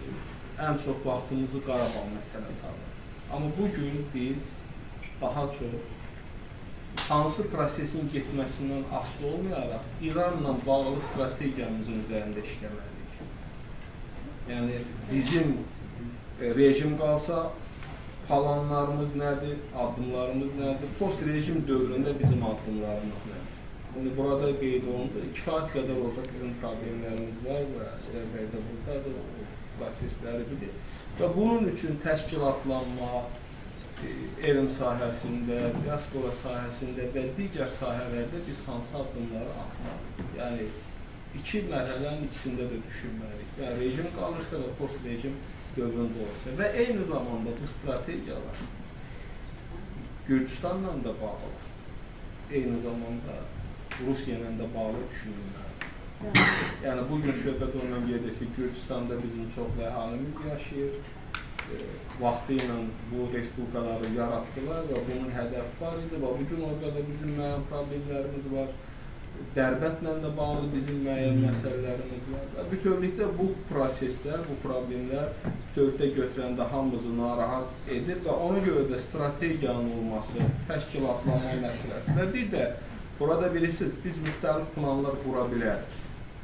ən çox vaxtımızı Qarabağ məsələsi alır. Amma bugün biz daha çox hansı prosesin getməsindən asılı olmayaraq İranla bağlı strategiyamızın üzərində işləməliyik. Yəni bizim e, rejim qalsa planlarımız nədir, addımlarımız nədir, post rejim dövründə bizim addımlarımız nədir? Yəni burada qeyd olundu, kifayət qədər orada bizim problemlərimiz var və Ərbəydə buradadır, prosesləri bilir. Və bunun üçün təşkilatlanma, elm sahəsində, diaspora sahəsində və digər sahələrdə biz hansı addımları atmalıyıq. Yəni, iki mərhələnin ikisində də düşünməliyik. Yəni, rejim qalırsa və post-rejim dövründə olsa və eyni zamanda bu strategiyalar Gürcüstanla da bağlı, eyni zamanda Rusiya ilə də bağlı düşünülməlidir. Yəni, bugün söhbət ondan gedir ki, Gürcüstanda bizim çoxlu əhalimiz yaşayır. Vaxtı ilə bu respublikaları yaratdılar və bunun hədəfi var idi və bugün orada da bizim müəyyən problemlərimiz var. Dərbətlə də bağlı bizim müəyyən məsələlərimiz var. Və bütövlükdə bu proseslər, bu problemlər bütövlükdə götürəndə hamımızı narahat edir və ona görə də strategiyanın olması, təşkilatlanma məsələsi və bir də burada bilirsiniz, biz müxtəlif planlar qura bilərik.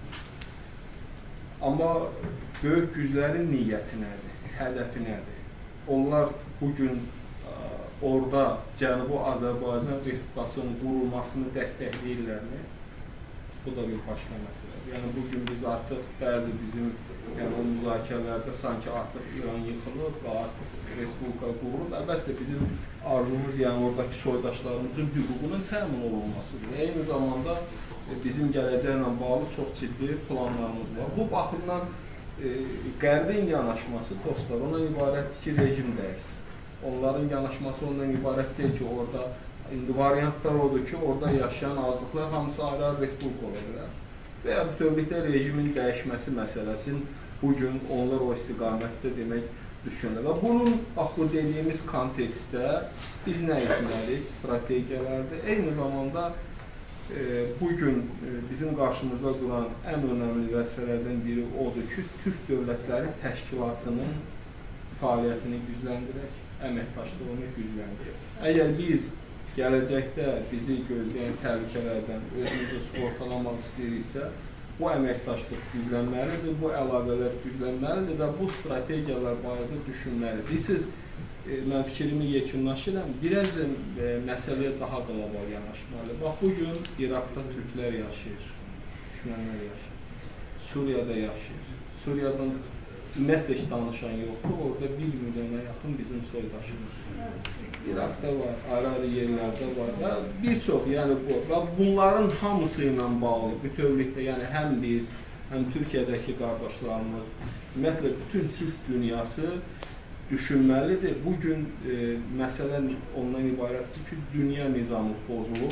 Amma böyük güclərin niyyəti nədir? Hədəfi nədir? Onlar bugün ə, orada Cənubi Azərbaycan Respublikasının qurulmasını dəstəkləyirlərmi? Bu da bir başqa məsələdir. Yəni bugün biz artıq bəzi bizim yəni, o müzakirələrdə sanki artıq İran yıxılıb və artıq Respublika qurulub. Əlbəttə bizim arzumuz yəni oradakı soydaşlarımızın hüququnun təmin olunmasıdır. Eyni zamanda e, bizim gələcəklə bağlı çox ciddi planlarımız var. Bu baxımdan E, Qərbin yanaşması, dostlar, ondan ibarətdir ki, rejim dəyişsin. Onların yanaşması ondan ibarət deyil ki, orada, indi variantlar odur ki, orada yaşayan azlıqlar hamısı ayrı respublika ola bilər. Və ya bütövlükdə rejimin dəyişməsi məsələsin bugün onlar o istiqamətdə demək düşünürlər. Və bunun, bax, bu dediyimiz kontekstdə biz nə etməliyik? Strategiyalardır. Eyni zamanda E, bugün e, bizim qarşımızda duran ən önəmli vəzifələrdən biri odur ki, Türk Dövlətləri Təşkilatının fəaliyyətini gücləndirək, əməkdaşlığını gücləndirək. Əgər biz gələcəkdə bizi gözləyən təhlükələrdən özümüzü sığortalamaq istəyiriksə, bu əməkdaşlıq güclənməlidir, bu əlaqələr güclənməlidir və bu strategiyalar barədə düşünməlidir. Siz mən fikrimi yekunlaşıram, biraz da e, məsələyə daha qlobal yanaşmalı. Bax, bugün İraqda Türklər yaşayır, düşmənlər yaşayır, Suriyada yaşayır. Suriyadan ümumiyyətlə heç danışan yoxdur, orada bir milyona yaxın bizim soydaşımız var. İraqda var, ayrı-ayrı yerlərdə var və bir çox, yəni bu, və bunların hamısı ilə bağlı bütövlükdə, yəni həm biz, həm Türkiyədəki qardaşlarımız, ümumiyyətlə bütün Türk dünyası düşünməlidir. Bugün e, məsələ ondan ibarətdir ki, dünya nizamı pozulur,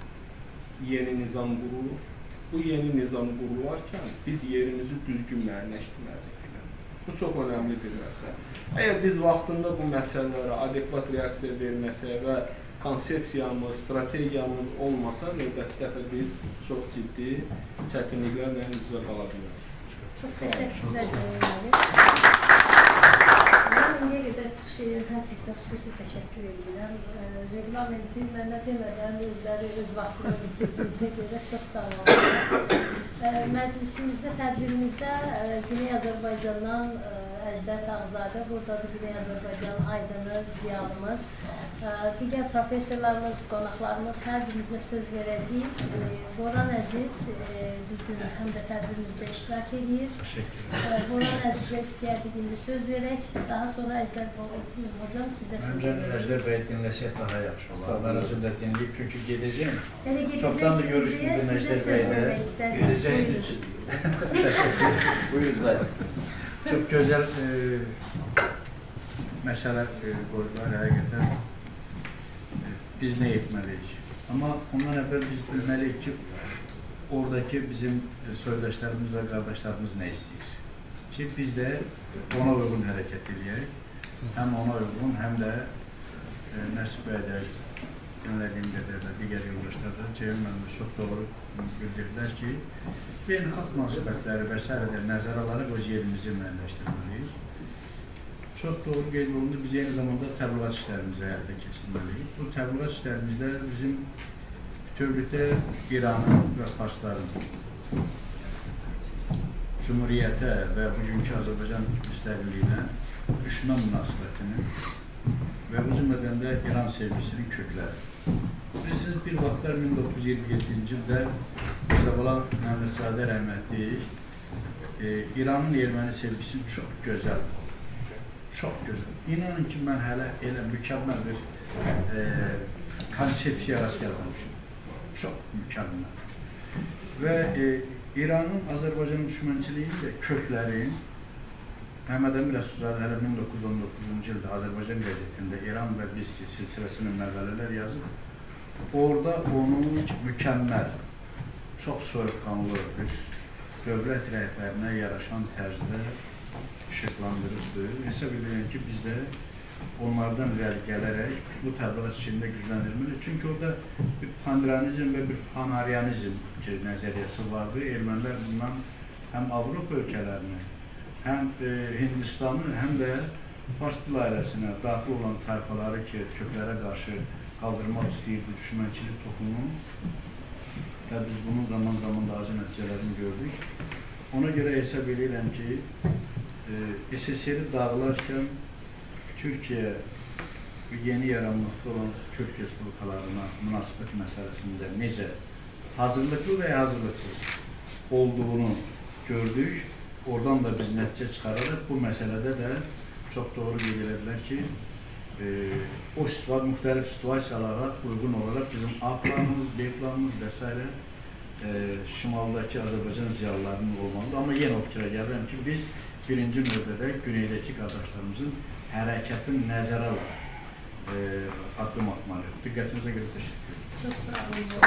yeni nizam qurulur. Bu yeni nizam qurularkən biz yerimizi düzgün müəyyənləşdirməliyik. Bu çox önəmli bir məsələ. Əgər biz vaxtında bu məsələlərə adekvat reaksiya verməsək və konsepsiyamız, strategiyamız olmasa, növbəti dəfə biz çox ciddi çətinliklərlə üzrə qala bilərik. Çox təşəkkürlər. indiyə qədər çıxış edən hər kəsə xüsusi təşəkkür edirəm. Reglamentin mənə demədən özləri öz vaxtını bitirdiyinə görə çox sağ olun. Məclisimizdə, tədbirimizdə Güney Azərbaycandan Əjdər Tağızadə, buradadır Güney Azərbaycan aydını, ziyalımız, digər professorlarımız, qonaqlarımız hər birinizə söz verəcəyik. Boran Əziz bugün həm də tədbirimizdə iştirak edir. Boran Əzizə istəyərdik indi söz verək, daha sonra Əjdər hocam sizə söz verək. Məncə Əjdər bəyi dinləsək daha yaxşı olar. Mən özüm də dinləyib çünki gedəcəyim. Yəni gedəcəksiniz deyə sizə söz vermək istədik. Gedəcəyim. Buyuruz bəy. Çox gözəl e, məsələ e, qoydular, həqiqətən e, biz nə etməliyik? Amma ondan əvvəl biz bilməliyik ki, oradakı bizim soydaşlarımız və qardaşlarımız nə istəyir? Ki, biz də ona uyğun hərəkət edəyək, həm ona uyğun, həm də e, Nəsib bəy də dinlədiyim qədərlə, digər yoldaşlar da Ceyhun müəllim çox doğru bildirdilər ki, beynəlxalq münasibətləri və s. də nəzərə alaraq öz yerimizi müəyyənləşdirməliyik. Çox doğru qeyd olundu, biz eyni zamanda təbliğat işlərimizi həyata keçirməliyik. Bu təbliğat işlərimizdə bizim bütövlükdə İranın və Farsların Cumhuriyyətə və bugünkü Azərbaycan müstəqilliyinə düşmən münasibətini və bu cümlədən də İran sevgisinin kökləri. Bilirsiniz, bir vaxtlar min doqquz yüz iyirmi yeddinci ildə Mirzəbala Məmmədzadə rəhmətli e, İranın erməni sevgisi çox gözəl, çox gözəl. İnanın ki, mən hələ elə mükəmməl bir e, konsepsiya rast gəlməmişim. Çox mükəmməl. Və e, İranın Azərbaycan düşmənçiliyi də köklərin Məhəmməd Əmir Rəsulzadə hələ min doqquz yüz on doqquzuncu ildə Azərbaycan qəzetində İran və biz ki, silsiləsinin məqalələr yazıb, orada onun mükəmməl, çox soyuqqanlı bir dövlət rəhbərinə yaraşan tərzdə işıqlandırıbdır. Hesab edirəm ki, biz də onlardan irəli gələrək bu təbliğat içində gücləndirməli. Çünki orada bir pandiranizm və bir panaryanizm nəzəriyyəsi vardı. Ermənilər bundan həm Avropa ölkələrini, həm e, Hindistanı, həm də Fars dil ailəsinə daxil olan tayfaları ki, köklərə qarşı qaldırmaq istəyirdi düşmənçilik toxumunu və biz bunun zaman-zaman da acı nəticələrini gördük. Ona görə hesab edirəm ki, e, S S R-i dağılarkən Türkiyə yeni yaranmaqda olan Türk respublikalarına münasibət məsələsində necə hazırlıqlı və ya hazırlıqsız olduğunu gördük. Oradan da biz nəticə çıxararaq bu məsələdə də çox doğru qeyd edilər ki, e, o müxtəlif situasiyalara uyğun olaraq bizim A planımız, B planımız və s. E, şimaldakı Azərbaycan ziyalılarının olmalıdır. Amma yenə o fikrə gəlirəm ki, biz birinci növbədə güneydəki qardaşlarımızın hərəkətini nəzərə alaraq e, addım atmalıyıq. Diqqətinizə görə təşəkkür ederim. Çox sağ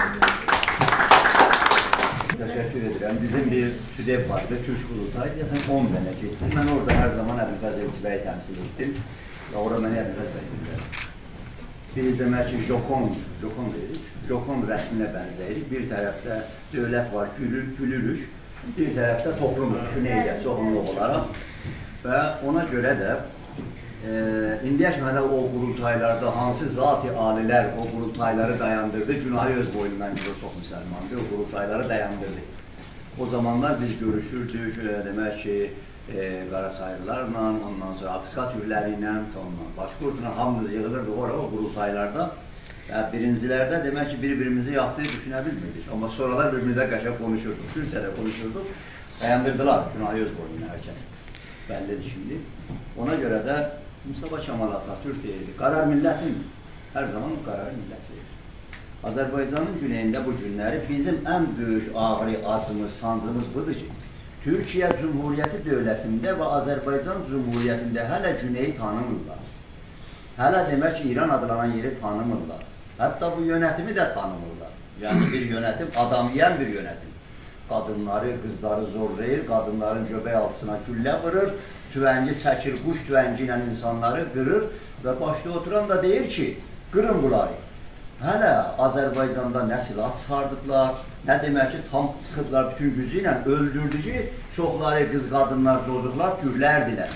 olun. Teşekkür ederim. Bizim bir TÜDEV vardı, Türk Kurultay. Deyəsən on dənə getdim. Mən orada hər zaman Əbülfəz Elçi bəyi təmsil etdim. Və orada mənə Əbülfəz bəy bilirəm. Biz demək ki, Jokon, Jokon deyirik. Jokon rəsminə bənzəyirik. Bir tərəfdə dövlət var, gülür, gülürük. Bir tərəfdə toplumdur, güneydə çoğunluq olaraq. Və ona görə də e, indiyə kimi o qurultaylarda hansı zat-ı alilər o qurultayları dayandırdı, günahı öz boynu məncə çox müsəlmandır, o qurultayları dayandırdı. O zamanlar biz görüşürdük, e, demək ki, e, Qarasayırlarla, ondan sonra Aksika türləri ilə, Başqurtla hamımız yığılırdı orada, o qurultaylarda. Və birincilərdə demək ki, bir-birimizi yaxşı düşünə bilmirdik. Amma sonralar birbirimizlə qəşəng konuşurduq, Türkçədə konuşurduq. Dayandırdılar, günahı öz boynu hər kəsdir. Bəllidir şimdi. Ona görə də Mustafa Kemal Atatürk deyildi. Qarar millətin, hər zaman qarar millət verir. Azərbaycanın güneyində bu günləri bizim ən böyük ağrı, acımız, sancımız budur ki, Türkiyə Cumhuriyyəti dövlətində və Azərbaycan Cumhuriyyətində hələ güneyi tanımırlar. Hələ demək ki, İran adlanan yeri tanımırlar. Hətta bu yönətimi də tanımırlar. Yəni bir yönetim, adam yiyən bir yönetim. Qadınları, qızları zorlayır, qadınların göbək altısına güllə vurur, tüvəngi çəkir, quş tüvəngi ilə insanları qırır və başda oturan da deyir ki, qırın bunları. Hələ Azərbaycanda nə silah çıxardıqlar, nə demək ki, tam çıxıblar bütün gücü ilə öldürdü ki, çoxları qız, qadınlar, çocuqlar gürlərdilər.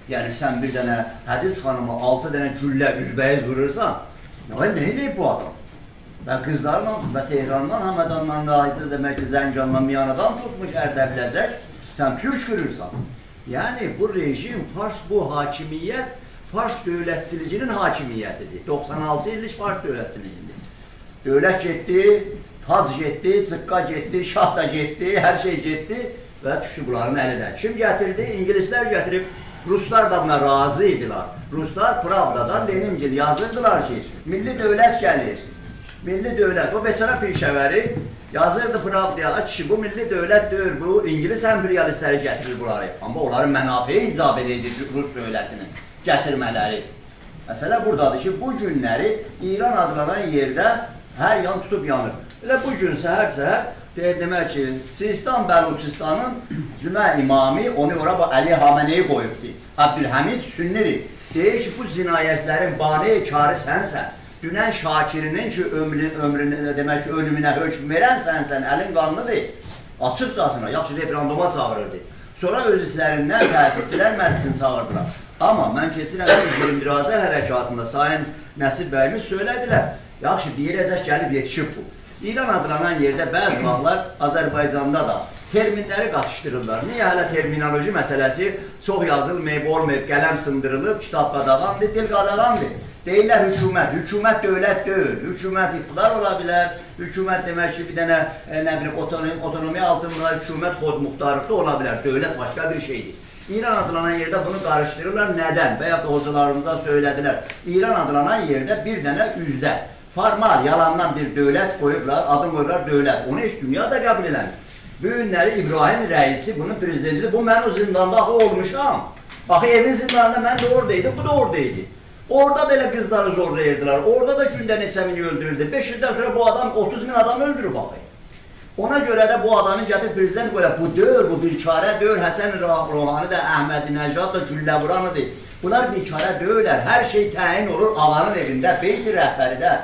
Yəni sən bir dənə Hədis xanıma altı dənə güllə üzbəyiz vurursan, nə eləyib bu adam? Və qızlarla və Tehrandan, Həmədandan, Qahizə demək ki, Zəncandan, Miyanadan tutmuş Ərdəbiləcək, sən türk qırırsan. Yəni bu rejim, Fars bu hakimiyyət, Fars dövlətçiliginin hakimiyyətidir. doxsan altı illik Fars dövlətçiligidir. Dövlət getdi, tac getdi, zıqqa getdi, şah da getdi, hər şey getdi və düşdü bunların əlinə. Kim gətirdi? İngilislər gətirib, Ruslar da buna razı idilər. Ruslar Pravda'dan Leningil yazırdılar ki, milli dövlət gəlir. Milli dövlət, o beçara pişəvəri yazırdı Pravda'ya ki, bu milli dövlət deyir, bu İngiliz emperyalistləri gətirir bunları. Amma onların mənafeyi icab edir Rus dövlətinin gətirmələri. Məsələ buradadır ki, bu günləri İran adlanan yerdə hər yan tutub yanır. Elə bu gün səhər-səhər demək ki, Sistan, Bəluçistanın Cümə imamı, onu ora Əli Hameneyi qoyubdur. Abdülhamid Sünnidir. Deyir ki, bu cinayətlərin bane karı sənsən. Dünən Şakirinin ki, ömrünə, demək ki, ölümünə hökm verən sənsən, əlin qanlıdır. Açıqcasına, yaxşı referanduma çağırırdı. Sonra öz işlərindən təsisçilər məclisini çağırdılar. Amma mən keçirəm yirmi bir Azər hərəkatında Sayın Nəsib bəyimiz söylədilər. Yaxşı, bir yerəcək gəlib yetişib bu. İran adlanan yerdə bəzi vaxtlar Azərbaycanda da terminləri qatışdırırlar. Niyə hələ terminoloji məsələsi çox yazılmayıb, olmayıb, qələm sındırılıb, kitab qadağandır, dil qadağandır. Deyirlər hökumət, hökumət dövlət deyil, hökumət iqtidar ola bilər, hökumət demək ki, bir dənə, nə bilim, otonomiya altında hökumət xod muxtarlıqda ola bilər, dövlət başqa bir şeydir. İran adlanan yerdə bunu qarışdırırlar, nədən? Və ya da hocalarımıza söylədilər, İran adlanan yerdə bir dənə üzdə, formal, yalandan bir dövlət qoyublar, adım qoyublar dövlət. Onu heç dünyada qəbul edəmir. Bu günləri İbrahim rəisi, bunun prezidentidir. Bu mən o zindanda axı olmuşam. Baxı evin zindanında mən də oradaydım, bu da oradaydı. Orada belə qızları zorlayırdılar. Orada da gündə neçə mini öldürüldü. beş ildən sonra bu adam otuz min adam öldürüb baxı. Ona görə də bu adamın gətirib prezident qoyar. Bu deyil, bu bir çarə deyil. Həsən Ruhani də, Əhməd Nəcad da güllə vuranıdır. Bunlar bir çarə deyirlər. Hər şey təyin olur ağanın evində, beyti rəhbəridə.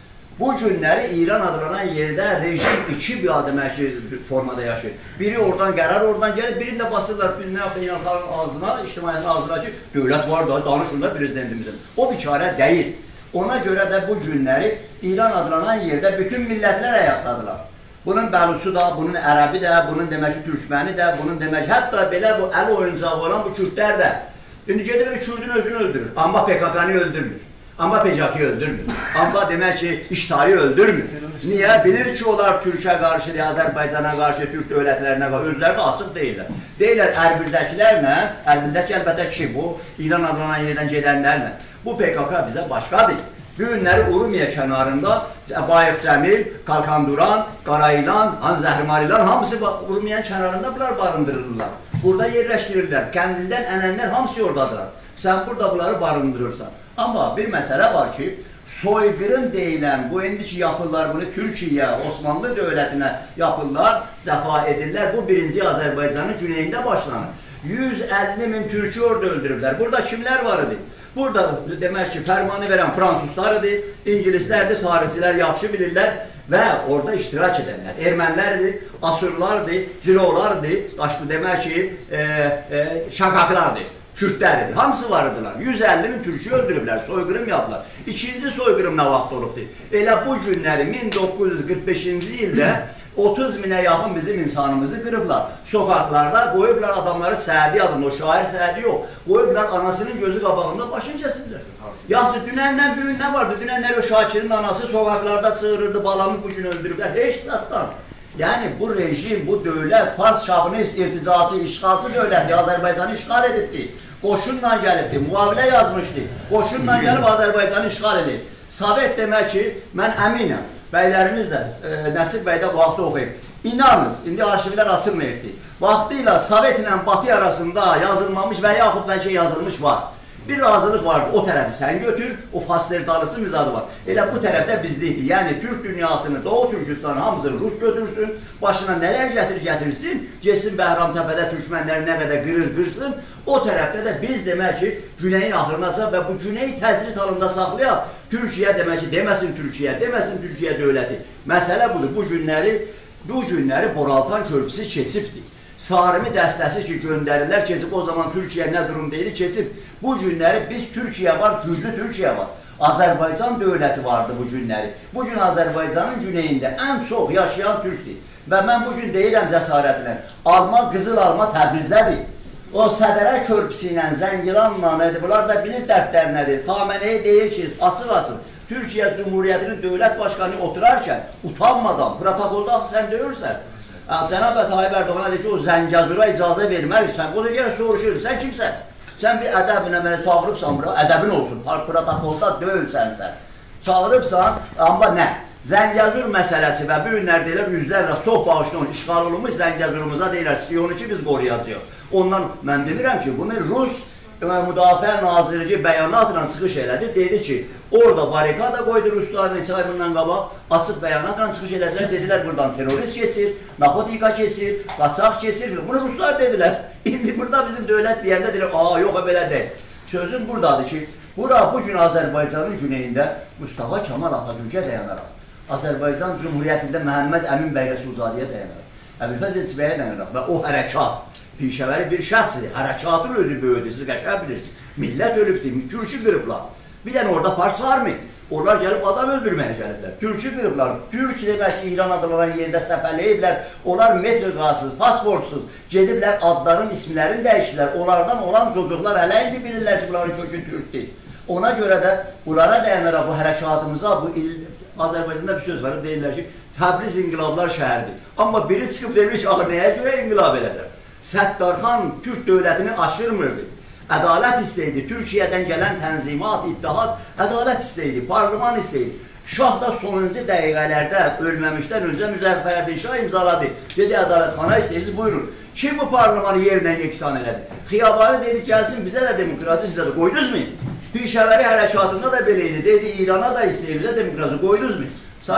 Bu günləri İran adlanan yerdə rejim iki bir demək ki, formada yaşayır. Biri oradan qərar oradan gəlir, birini də basırlar beynəlxalq ağzına, ictimaiyyətin ağzına ki, dövlət var da, danışırlar prezidentimizin. O bir çarə deyil. Ona görə də bu günləri İran adlanan yerdə bütün millətlər ayaqdadılar. Bunun Bəluçu da, bunun Ərəbi də, bunun demək ki, Türkməni də, bunun demək ki, hətta belə bu əl oyuncağı olan bu Kürdlər də. İndi gedir bir Kürdün özünü öldürür, amma P K K'nı öldürmür. Amma P K K'yı öldürmür. Amma demək ki, iştahı öldürmür. Niyə? Bilir ki, onlar Türk'ə qarşıdır, Azərbaycana qarşı, Türk dövlətlərinə qarşı, özləri də açıq deyirlər. Deyirlər, Ərbildəkilərlə, Ərbildəki əlbəttə ki, bu, İran adlanan yerdən gedənlərlə, bu P K K bizə başqadır. Bu günləri Urumiya kənarında Bayıq Cəmil, Kalkanduran, Qarayılan, Zəhrimalilan, hamısı Urumiyanın kənarında bunlar barındırırlar. Burada yerləşdirirlər. Kəndildən ənənlər hamısı oradadılar. Sən burada bunları barındırırsan. Amma bir məsələ var ki, soyqırım deyilən, bu indiki yapırlar bunu Türkiyə, Osmanlı dövlətinə yapırlar, cəfa edirlər. Bu birinci Azərbaycanın güneyində başlanır. yüz əlli min Türkü orada öldürürlər. Burada kimlər var idi? Burada demək ki, fərmanı verən Fransuzlar idi, İngilislərdir, tarixçilər yaxşı bilirlər və orada iştirak edənlər. Ermənilərdir, Asurlardır, Cilovlardır, demək ki, e, e, Şakaklardır. Kürdləridir. Hamısı var idiler. yüz əlli min Türk'ü öldürüblər, soyqırım yaptılar. İkinci soyqırım nə vaxt olubdur? Elə bu günləri min doqquz yüz qırx beşinci ildə otuz minə yaxın bizim insanımızı qırıblar. Sokaklarda qoyublar adamları Sədi adında, o şair Sədi yox. Qoyublar anasının gözü qabağında başını kəsirlər. Yaxşı, dünəndən bir gün nə vardı? Dünənlər o Şakirin anası sokaklarda sığırırdı, balamı bugün öldürüblər. Heç zatdan. Yəni bu rejim, bu dövlət, Fars şahinist, irticacı, işğalçı dövlətli Azərbaycanı işğal edibdi. Qoşunla gəlibdi, mühavilə yazmışdı. Qoşunla gəlib Azərbaycanı işğal edib. Sovet demək ki, mən əminəm, bəylərimiz də, e, Nəsib bəy də bu vaxtda oxuyub. İnanınız, indi arşivlər açılmayıbdır. Vaxtıyla Sovet ilə Batı arasında yazılmamış və yaxud bəlkə yazılmış var. Bir razılıq vardı, o tərəfi sən götür, o Fasler dalısı mizadı var. Elə bu tərəfdə bizdeydi. Yəni Türk dünyasını, Doğu Türkistanı hamısını Rus götürsün, başına nələr gətir gətirsin, geçsin Bəhramtəpədə Türkmənləri nə qədər qırır qırsın, o tərəfdə də biz demək ki, güneyin axırınasa və bu güneyi təcrid halında saxlayaq, Türkiyə demək ki, deməsin Türkiyə, deməsin Türkiyə dövləti. Məsələ budur, bu günləri, bu günləri Boraltan körpüsü keçibdir. Sarımı dəstəsi ki göndərirlər, keçib o zaman Türkiyə nə durumdaydı, keçib bu günləri biz Türkiyə var, güclü Türkiyə var. Azərbaycan dövləti vardı bu günləri. Bugün Azərbaycanın güneyində ən çox yaşayan Türkdür. Və mən bugün deyirəm cəsarətlə, alma, qızıl alma Təbrizdədir. O Sədərə körpüsü ilə, Zəngilanla, nədir, bunlar da bilir dərdlər nədir. Xameneyi deyir ki, asıl-asıl Türkiyə Cumhuriyyətinin dövlət başkanı oturarkən utanmadan, protokolda sən deyirsən, Cənab Tayyip Erdoğan'a deyir ki, o Zəngəzura icazə verməlisən. O da gələ soruşur, sən kimsən? Sən bir ədəbinə məni çağırıbsan bura, ədəbin olsun, protokolda döyülsən sən. Çağırıbsan, amma nə? Zəngəzur məsələsi və bu günlər deyilər, yüzlərlə çox bağışlı işğal olunmuş Zəngəzurumuza deyilər, Siyonu ki, biz qoruyacağıq. Ondan mən demirəm ki, bunu Rus Müdafiə Nazirliyi bəyanatla çıxış elədi, dedi ki, orada barikada qoydu Ruslar neçə ay bundan qabaq, açıq bəyanatla çıxış elədilər, dedilər, buradan terörist keçir, narkotika keçir, qaçaq keçir, bunu Ruslar dedilər. İndi burada bizim dövlət deyəndə deyilər, aa, yox, belə deyil. Sözüm buradadır ki, bura bugün Azərbaycanın güneyində Mustafa Kemal Atatürk'ə dayanaraq, Azərbaycan Cumhuriyyətində Məhəmməd Əmin bəy Rəsulzadəyə dayanaraq, Əbülfəz Elçibəyə dayanaraq və o hərəkat, pişəvəri bir şəxsdir, hərəkatın özü böyüdür, siz qəşəng bilirsiniz. Millət ölübdür, türkü qırıblar. Bir dənə orada fars varmı? Onlar gəlib adam öldürməyə gəliblər. Türkü qırıblar. Türk demək ki, İran adlanan yerdə səfərləyiblər. Onlar metr qasız, pasportsuz gediblər, adların isimlərini dəyişdilər. Onlardan olan çocuqlar hələ indi bilirlər ki, bunların kökü türkdür. Ona görə də bunlara dayanaraq bu hərəkatımıza, bu il, Azərbaycanda bir söz var, deyirlər ki, Təbriz inqilablar şəhərdir. Amma biri çıxıb demiş, axı nəyə görə inqilab elədir? Səttarxan Türk dövlətini aşırmırdı. Ədalət istəyirdi. Türkiyədən gələn tənzimat, ittihad ədalət istəyirdi, parlaman istəyirdi. Şah da sonuncu dəqiqələrdə ölməmişdən öncə Müzəffərəddin Şah imzaladı. Dedi, ədalətxana istəyirsiniz, buyurun. Kim bu parlamanı yerindən yeksan elədi? Xiyabani dedi, gəlsin, bizə də demokrasi sizə də qoydunuzmu? Pişəvəri hərəkatında da belə idi. Dedi, İrana da istəyir, bizə demokrasi qoydunuzmu?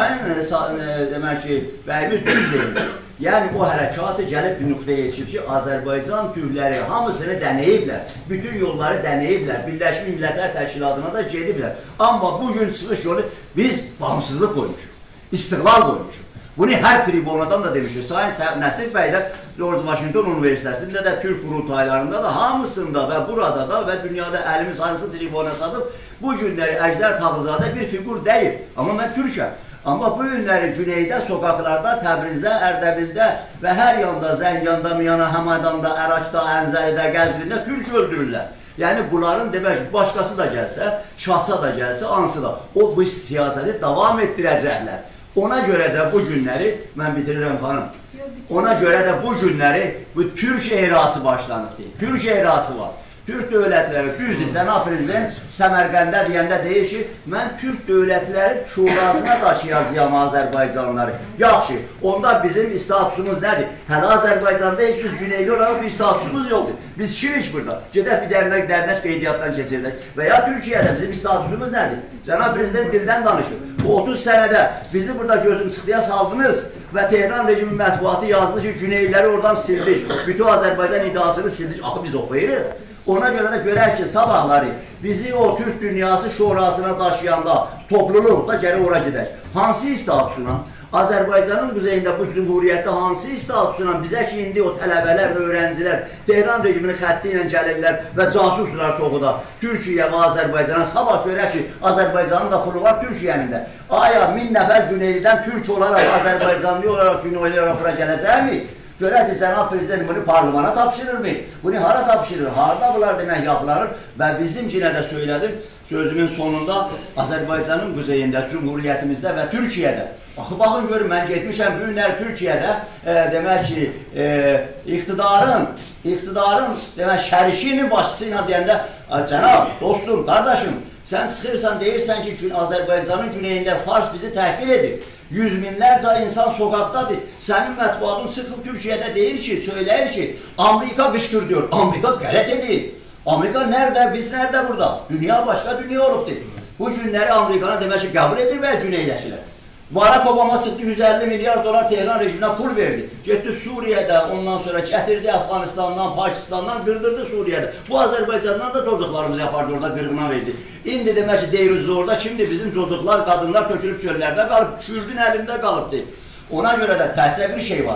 Sayın, demək ki, bəyimiz düz deyildi. Yəni, o hərəkatı gəlib bir nöqtəyə yetişib ki, Azərbaycan türkləri hamısını dənəyiblər, bütün yolları dənəyiblər, Birləşmiş Millətlər Təşkilatına da gediblər. Amma bugün çıxış yolu biz bağımsızlıq qoymuşuq, istiqlal qoymuşuq. Bunu hər tribunadan da demişik. Sayın Nəsir bəy də George Washington Universitetində də Türk qurultaylarında da hamısında və burada da və dünyada əlimiz hansı tribuna satıb bu günləri Əjdər Tağızadə bir figur deyil. Amma mən Türkəm. Amma bu günləri güneydə, sokaqlarda, Təbrizdə, Ərdəbildə və hər yanda, Zənganda, Miyana, Həmadanda, Əraçda, Ənzəlidə, Qəzvində Türk öldürürlər. Yəni, bunların demək, başqası da gəlsə, şahsa da gəlsə, ansı da, o bu siyasəti davam etdirəcəklər. Ona görə də bu günləri, mən bitirirəm xanım, ona görə də bu günləri bu Türk ehrası başlanıbdır. Türk ehrası var. Türk dövlətləri, düzdür, Cənab Prezident Səmərqəndə deyəndə deyir ki, mən Türk dövlətləri şurasına daşıyacağım Azərbaycanlıları. Yaxşı, onda bizim statusumuz nədir? Hələ Azərbaycanda heç biz güneyli olaraq bir statusumuz yoxdur. Biz kimik burada? Gedək bir dərnək, dərnəş qeydiyyatdan keçirdək. Və ya Türkiyədə bizim statusumuz nədir? Cənab Prezident dildən danışır. otuz sənədə bizi burada gözüm çıxdıya saldınız və Tehran rejimi mətbuatı yazdı ki, güneyliləri oradan sildik. Bütün Azərbaycan iddiasını sildik. Axı biz oxuyuruq. Ona görə də görək ki, sabahları bizi o Türk Dünyası Şurasına daşıyanda topluluqda gələ ora gedək. Hansı statusuna? Azərbaycanın quzeyində bu cumhuriyyətdə hansı statusuna bizə ki, indi o tələbələr, öğrencilər Tehran rejiminin xətti ilə gəlirlər və casuslar çoxu da Türkiyə və Azərbaycana. Sabah görək ki, Azərbaycanın da pulu var Türkiyənin də. Aya min nəfər güneylidən Türk olaraq, Azərbaycanlı olaraq, güneyli olaraq bura gələcəkmi? Görək ki, Cənab Prezident bunu parlamana tapşırırmı? Bunu hara tapşırır? Harada bunlar demək yapılanır? Və bizim yine də söylədim, sözümün sonunda Azərbaycanın quzeyində, Cumhuriyyətimizdə və Türkiyədə. Baxı, baxın görün, mən getmişəm bu günlər Türkiyədə, e, demək ki, e, iqtidarın, iqtidarın, demək, şərikinin başçısı ilə deyəndə, Cənab, dostum, qardaşım, sən çıxırsan, deyirsən ki, Azərbaycanın güneyində Fars bizi təhqir edir. Yüz minlərcə insan sokaqdadır. Sənin mətbuatın çıxıb Türkiyədə deyir ki, söyləyir ki, Amerika qışqır diyor. Amerika qələt edir. Amerika nerede, biz nerede burada? Dünya başka dünya olubdur. Bu günləri Amerikana demək ki, qəbul edir və güneyləşilər. Barack Obama çıktı, yüz əlli milyar dolar Tehran rejiminə pul verdi. Getdi Suriye'de, ondan sonra gətirdi Afganistan'dan, Pakistan'dan, qırdırdı Suriye'de. Bu Azərbaycandan da çocuklarımız yapardı, orada qırğına verdi. İndi demək ki, deyirik orada, şimdi bizim çocuklar, kadınlar tökülüb çöllərdə qalıb, Kürdün əlində qalıbdır. Ona görə də təhcə bir şey vardı.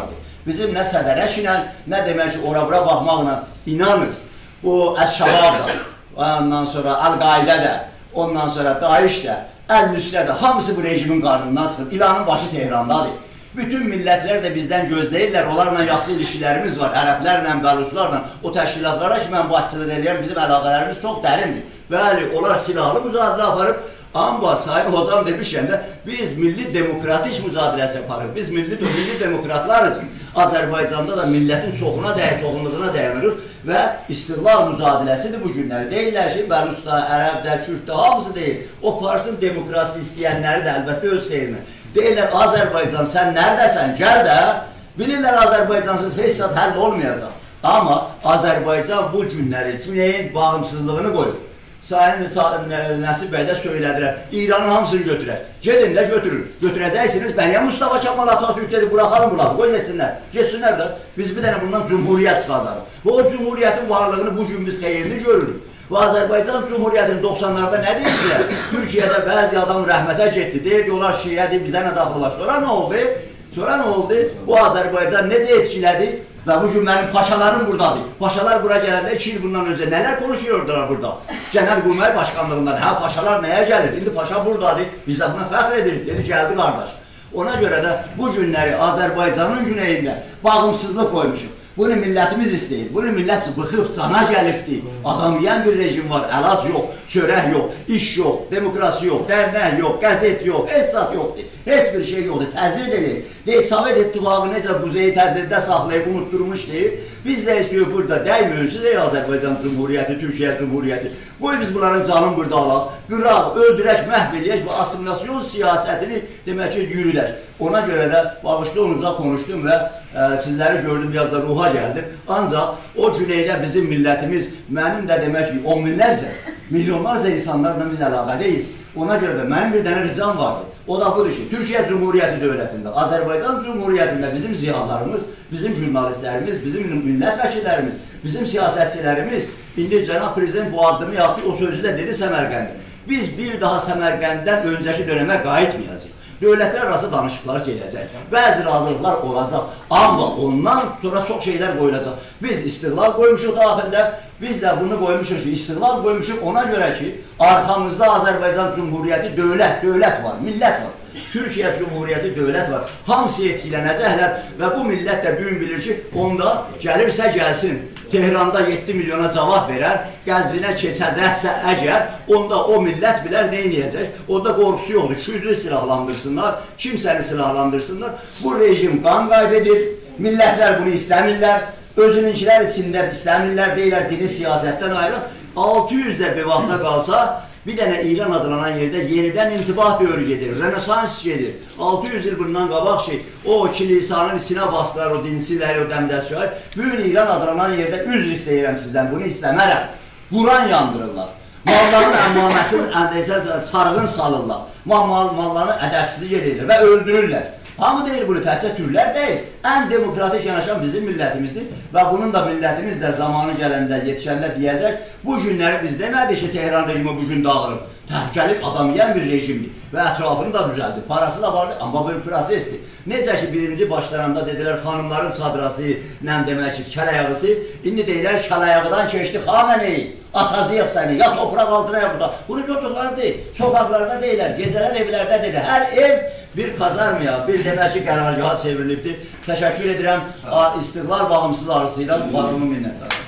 Bizim nə sədərək ilə, nə demək ki, ora-bura baxmaqla inanırız. Bu Əş-Şabab da, ondan sonra Əl-Qaidə də, ondan sonra Daeş də, Əl-Nüsrə də, hamısı bu rejimin qarnından çıxır. İranın başı Tehrandadır. Bütün millətlər də bizdən gözləyirlər, onlarla yaxşı ilişkilərimiz var, ərəblərlə, bəluslarla, o təşkilatlara ki, mən başçılıq edirəm, bizim əlaqələrimiz çox dərindir. Bəli, onlar silahlı mücadilə aparıb, amma Sayın Hocam demişkən də, biz milli demokratik mücadiləsi aparıb, biz milli, milli demokratlarız. Azərbaycanda da millətin çoxuna dəyək, çoxunluğuna dayanırıq və istiqlal mücadiləsidir bu günləri. Deyirlər ki, Bəlusda, Ərəbdə, Kürddə, hamısı deyil. O Farsın demokrasi istəyənləri də əlbəttə öz xeyrinə. Deyirlər, Azərbaycan, sən nərdəsən, gəl də, bilirlər Azərbaycansız heç saat həll olmayacaq. Amma Azərbaycan bu günləri, Güneyin bağımsızlığını qoyur. Sayın Nəsib bəy də söylədilər, İranın hamısını götürər. Gedin də götürün. Götürəcəksiniz, bəniyə Mustafa Kemal Atatürk dedi, buraxalım bunları, qoy yesinlər. Geçsinlər də, biz bir dənə bundan cumhuriyyət çıxardarıq. Və o cumhuriyyətin varlığını bugün biz xeyrini görürük. Və Azərbaycan Cumhuriyyətinin doxsanlarda nə deyirdilər? Türkiyədə bəzi adam rəhmətə getdi, deyir ki, onlar şiədir, bizə nə daxlı var. Sonra nə oldu? Sonra nə oldu? Bu Azərbaycan necə etkilədi? Və bugün mənim paşalarım buradadır. Paşalar bura gələndə iki il bundan öncə nələr konuşuyordular burada? Genel Qurmay Başkanlığından, hə paşalar nəyə gəlir? İndi paşa buradadır, biz də buna fəxr edirik, dedi, gəldi qardaş. Ona görə də bu günləri Azərbaycanın güneyində bağımsızlıq qoymuşuq. Bunu millətimiz istəyir, bunu millət bıxıb, cana gəlibdir. Adam yiyən bir rejim var, əlac yox, çörək yox, iş yox, demokrasi yox, dərnək yox, qəzet yox, hesab yoxdur. Heç bir şey yoxdur, təzir edilir. Deyir, Sovet İttifaqı necə buzeyi təzirdə saxlayıb, unutturmuşdur. Biz də istiyor burada, dəyməyonsuz ey Azərbaycan Cumhuriyyəti, Türkiyə Cumhuriyyəti. Qoy biz bunların canını burada alaq, qıraq, öldürək, məhv eləyək və asimilasyon siyasətini demək ki, yürüdək. Ona görə də bağışlı onuza konuşdum və ə, sizləri gördüm, biraz da ruha gəldim. Ancaq o güneydə bizim millətimiz, mənim də demək ki, on minlərcə, milyonlarca insanlarla biz əlaqədəyiz. Ona görə də mənim bir dənə ricam vardı. O da budur ki, Türkiyə Cumhuriyyəti dövlətində, Azərbaycan Cumhuriyyətində bizim ziyalarımız, bizim jurnalistlərimiz, bizim millət vəkillərimiz, bizim siyasətçilərimiz, indi Cənab Prezident bu addımı yaptı, o sözü də dedi Səmərqəndə. Biz bir daha Səmərqənddən öncəki dönəmə qayıtmayacaq. Dövlətlər arası danışıqlar gedəcək, bəzi razılıqlar olacaq, amma ondan sonra çox şeylər qoyulacaq. Biz istiqlal qoymuşuq daxildə, biz də bunu qoymuşuq ki, istiqlal qoymuşuq ona görə ki, arxamızda Azərbaycan Cumhuriyyəti dövlət, dövlət var, millət var. Türkiyə Cumhuriyyəti dövlət var, hamısı etkilənəcəklər və bu millət də bugün bilir ki, onda gəlirsə gəlsin. Tehranda yeddi milyona cavab verər, Qəzvinə keçəcəksə əgər, onda o millət bilər nə eləyəcək? Onda qorxusu yoxdur, Kürdü silahlandırsınlar, kimsəni silahlandırsınlar. Bu rejim qan qaybedir, millətlər bunu istəmirlər, özününkilər içində istəmirlər, deyirlər dini siyasətdən ayrı. altı yüz də bir vaxta qalsa, bir dənə İran adlanan yerdə yenidən intibah dövrü gedir, Rənesans gedir. altı yüz il bundan qabaq ki, o kilisanın içinə bastılar, o dinçiləri, o dəmdəşkayı. Bugün İran adlanan yerdə üzr istəyirəm sizdən, bunu istəmərəm. Quran yandırırlar. Malların əmmaməsinin sarığın salırlar. Mallarını ədəbsizlik edirlər və öldürürlər. Hamı deyir bunu, təhsil türlər deyil. Ən demokratik yanaşan bizim millətimizdir və bunun da millətimiz də zamanı gələndə, yetişəndə deyəcək, bu günləri biz demədik ki, Tehran rejimi bugün dağılır. Təhlükəli adam yiyən bir rejimdir və ətrafını da düzəldir, parası da vardır, amma bir prosesdir. Necə ki, birinci başlarında dedilər, xanımların çadrası, nəm demək ki, kələyağısı, indi deyilər, kələyağıdan keçdi Xameneyi, asacaq səni, ya topraq altına ya burada. Bunu çocuklar deyil, sokaklarda deyilər, gecələr evlərdə deyilər, hər ev bir kazarmaya, bir demək ki, qərargaha çevrilibdir. Təşəkkür edirəm, istiqlal bağımsız arısıyla bu adımı minnətdarım.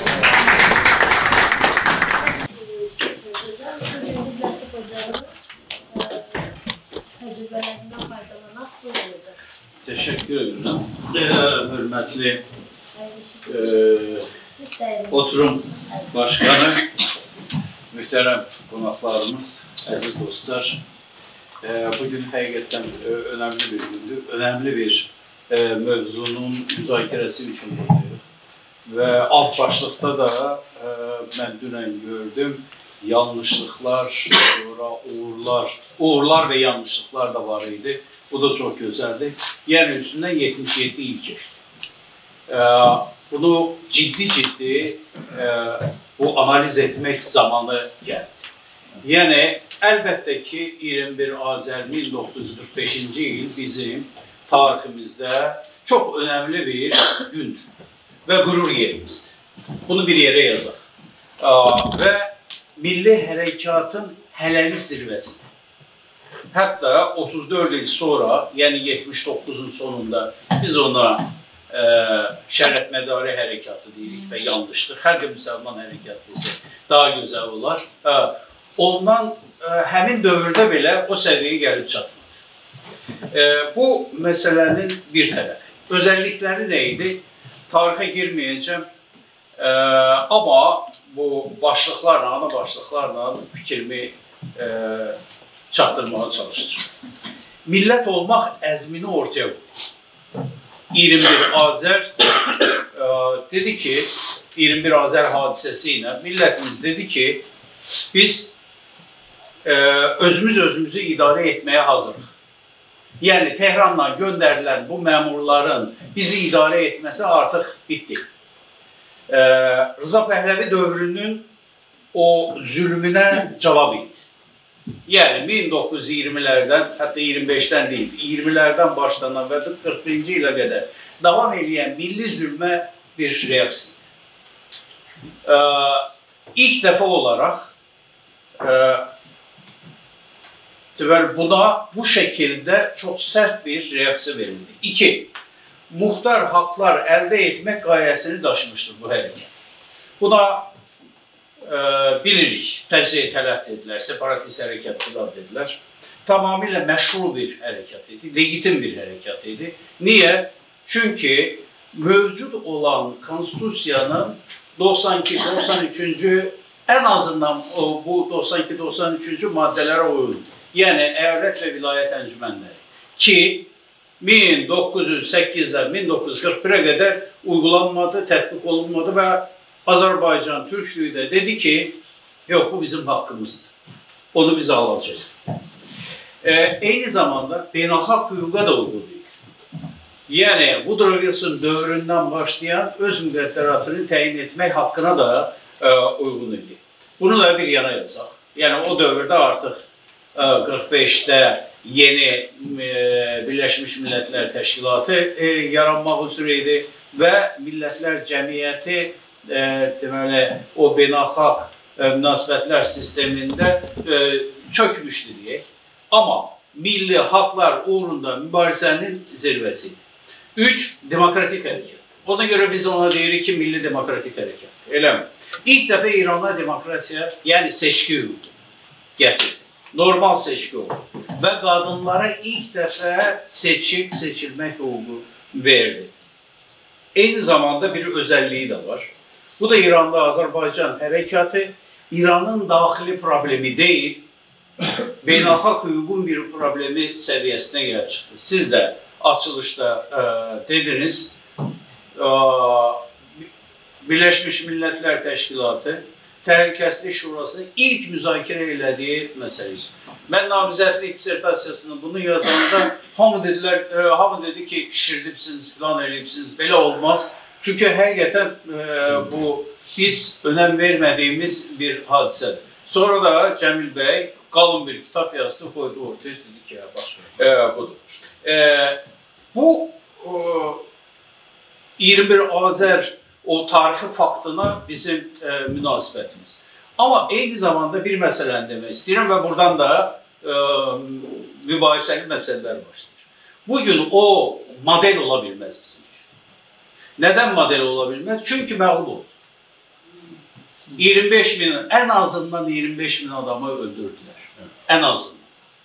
Sizsiniz hocam, sizin Nəsib hocanın təcrübələrindən faydalanaq buyuracaq. Teşekkür ederim. Hürmetli e, oturum başkanı, muhterem konaklarımız, aziz dostlar. E, bugün hakikaten e, önemli bir gündür. Önemli bir e, mevzunun müzakeresi için buradayız. Ve alt başlıkta da e, ben dünen gördüm. Yanlışlıklar, sonra uğurlar, uğurlar ve yanlışlıklar da var idi. Bu da çok güzeldi. Yani üstünden yetmiş yedi il geçti. Ee, bunu ciddi ciddi e, bu analiz etmek zamanı geldi. Yani elbette ki yirmi bir Azər min doqquz yüz qırx beşinci yıl bizim tariximizdə çok önemli bir gündür ve gurur yerimizdir. Bunu bir yere yazalım. Aa, ve milli harekatın helali zirvesidir. Hatta otuz dört yıl sonra, yani yetmiş dokuzun sonunda biz ona e, şərət mədarı harekatı deyirik ve yanlıştır. Her de Müslüman harekatı ise daha güzel olar. E, ondan e, həmin dövrdə belə o səviyyəyə gəlib çatmadı. E, bu meselenin bir tarafı. Özellikleri neydi? Tarihe girmeyeceğim. E, ama bu başlıklarla, ana başlıklarla fikrimi e, çatdırmağa çalışacağım. Millət olmaq əzmini ortaya qoydu. iyirmi bir Azər e, dedi ki, iyirmi bir Azər hadisəsi ilə millətimiz dedi ki, biz e, özümüz özümüzü idarə etməyə hazırıq. Yəni Tehrandan göndərilən bu məmurların bizi idarə etməsi artıq bitdi. E, Rıza Pəhləvi dövrünün o zülmünə cavab idi. Yani min dokuz yüz iyirmilərdən, hətta iyirmi beşdən deyil, iyirmilərdən başlanan və qırx birinci ilə qədər davam edən milli zülmə bir reaksiya. Ee, ilk dəfə olaraq e, buna bu şekilde çok sert bir reaksiya verildi. İki, muhtar haklar əldə etmək gayesini daşımışdır bu hərəkət. Buna E, bilirik, təcziyə tələb dedilər, separatist hərəkət tələb dedilər. Tamamilə məşru bir hərəkət idi, legitim bir hərəkət idi. Niyə? Çünki mövcud olan konstitusiyanın doxsan iki doxsan üçüncü en azından o, bu doxsan iki doxsan üçüncü maddələrə uyuldu. Yəni, əyalət və vilayət əncümənləri ki, min doqquz yüz səkkizdən min doqquz yüz qırx birə qədər uygulanmadı, tətbiq olunmadı və Azərbaycan Türklüyü de dedi ki, yok bu bizim hakkımızdır. Onu biz alacağız. Ee, eyni zamanda beynəlxalq hüquqa da uyğun deyil. Yəni, Woodrow Wilson dövründən başlayan öz müqəddəratını təyin etmək haqqına da e, uyğun idi. Bunu da bir yana yazaq. Yəni, o dövrdə artıq e, qırx beşdə yeni e, Birləşmiş Millətlər Təşkilatı e, yaranmaq üzrə idi və Millətlər Cəmiyyəti E, deməli, o beynəlxalq e, münasibətlər sistemində e, çökmüşdü deyək. Amma milli haqlar uğrunda mübarizənin zirvəsi. Üç, demokratik hərəkət. Ona görə biz ona deyirik ki, milli demokratik hərəkət. Elə mi? İlk dəfə İranda demokrasiya, yəni seçki hüququ gətirdi. Normal seçki oldu. Və qadınlara ilk dəfə seçib, seçilmək hüququ verdi. Eyni zamanda bir özəlliyi də var. Bu da İran'da Azərbaycan hərəkatı İran'ın daxili problemi deyil, beynəlxalq hüququn bir problemi səviyyəsinə gəlib çıxdı. Siz də açılışda e, dediniz, e, Birləşmiş Millətlər Təşkilatı Təhlükəsizlik Şurasının ilk müzakirə elədiyi məsələdir. Mən namizədlik dissertasiyasını bunu yazanda hamı dedilər, e, hamı dedi ki, şirdibsiniz, filan eləyibsiniz, belə olmaz. Çünkü həqiqətən e, bu biz önəm vermədiyimiz bir hadisədir. Sonra da Cəmil bəy qalın bir kitap yazdı, koydu ortaya, dedi ki, bax, e, budur. E, bu e, iyirmi bir Azər o tarixi faktına bizim e, münasibətimiz. Ama eyni zamanda bir məsələni demək istəyirəm və buradan da e, mübahisəli məsələlər başlayır. Bugün o model ola bilməz bizim. Neden model olabilmez? Çünkü məğlub oldu. iyirmi beş bin, en azından iyirmi beş bin adamı öldürdüler. En azından.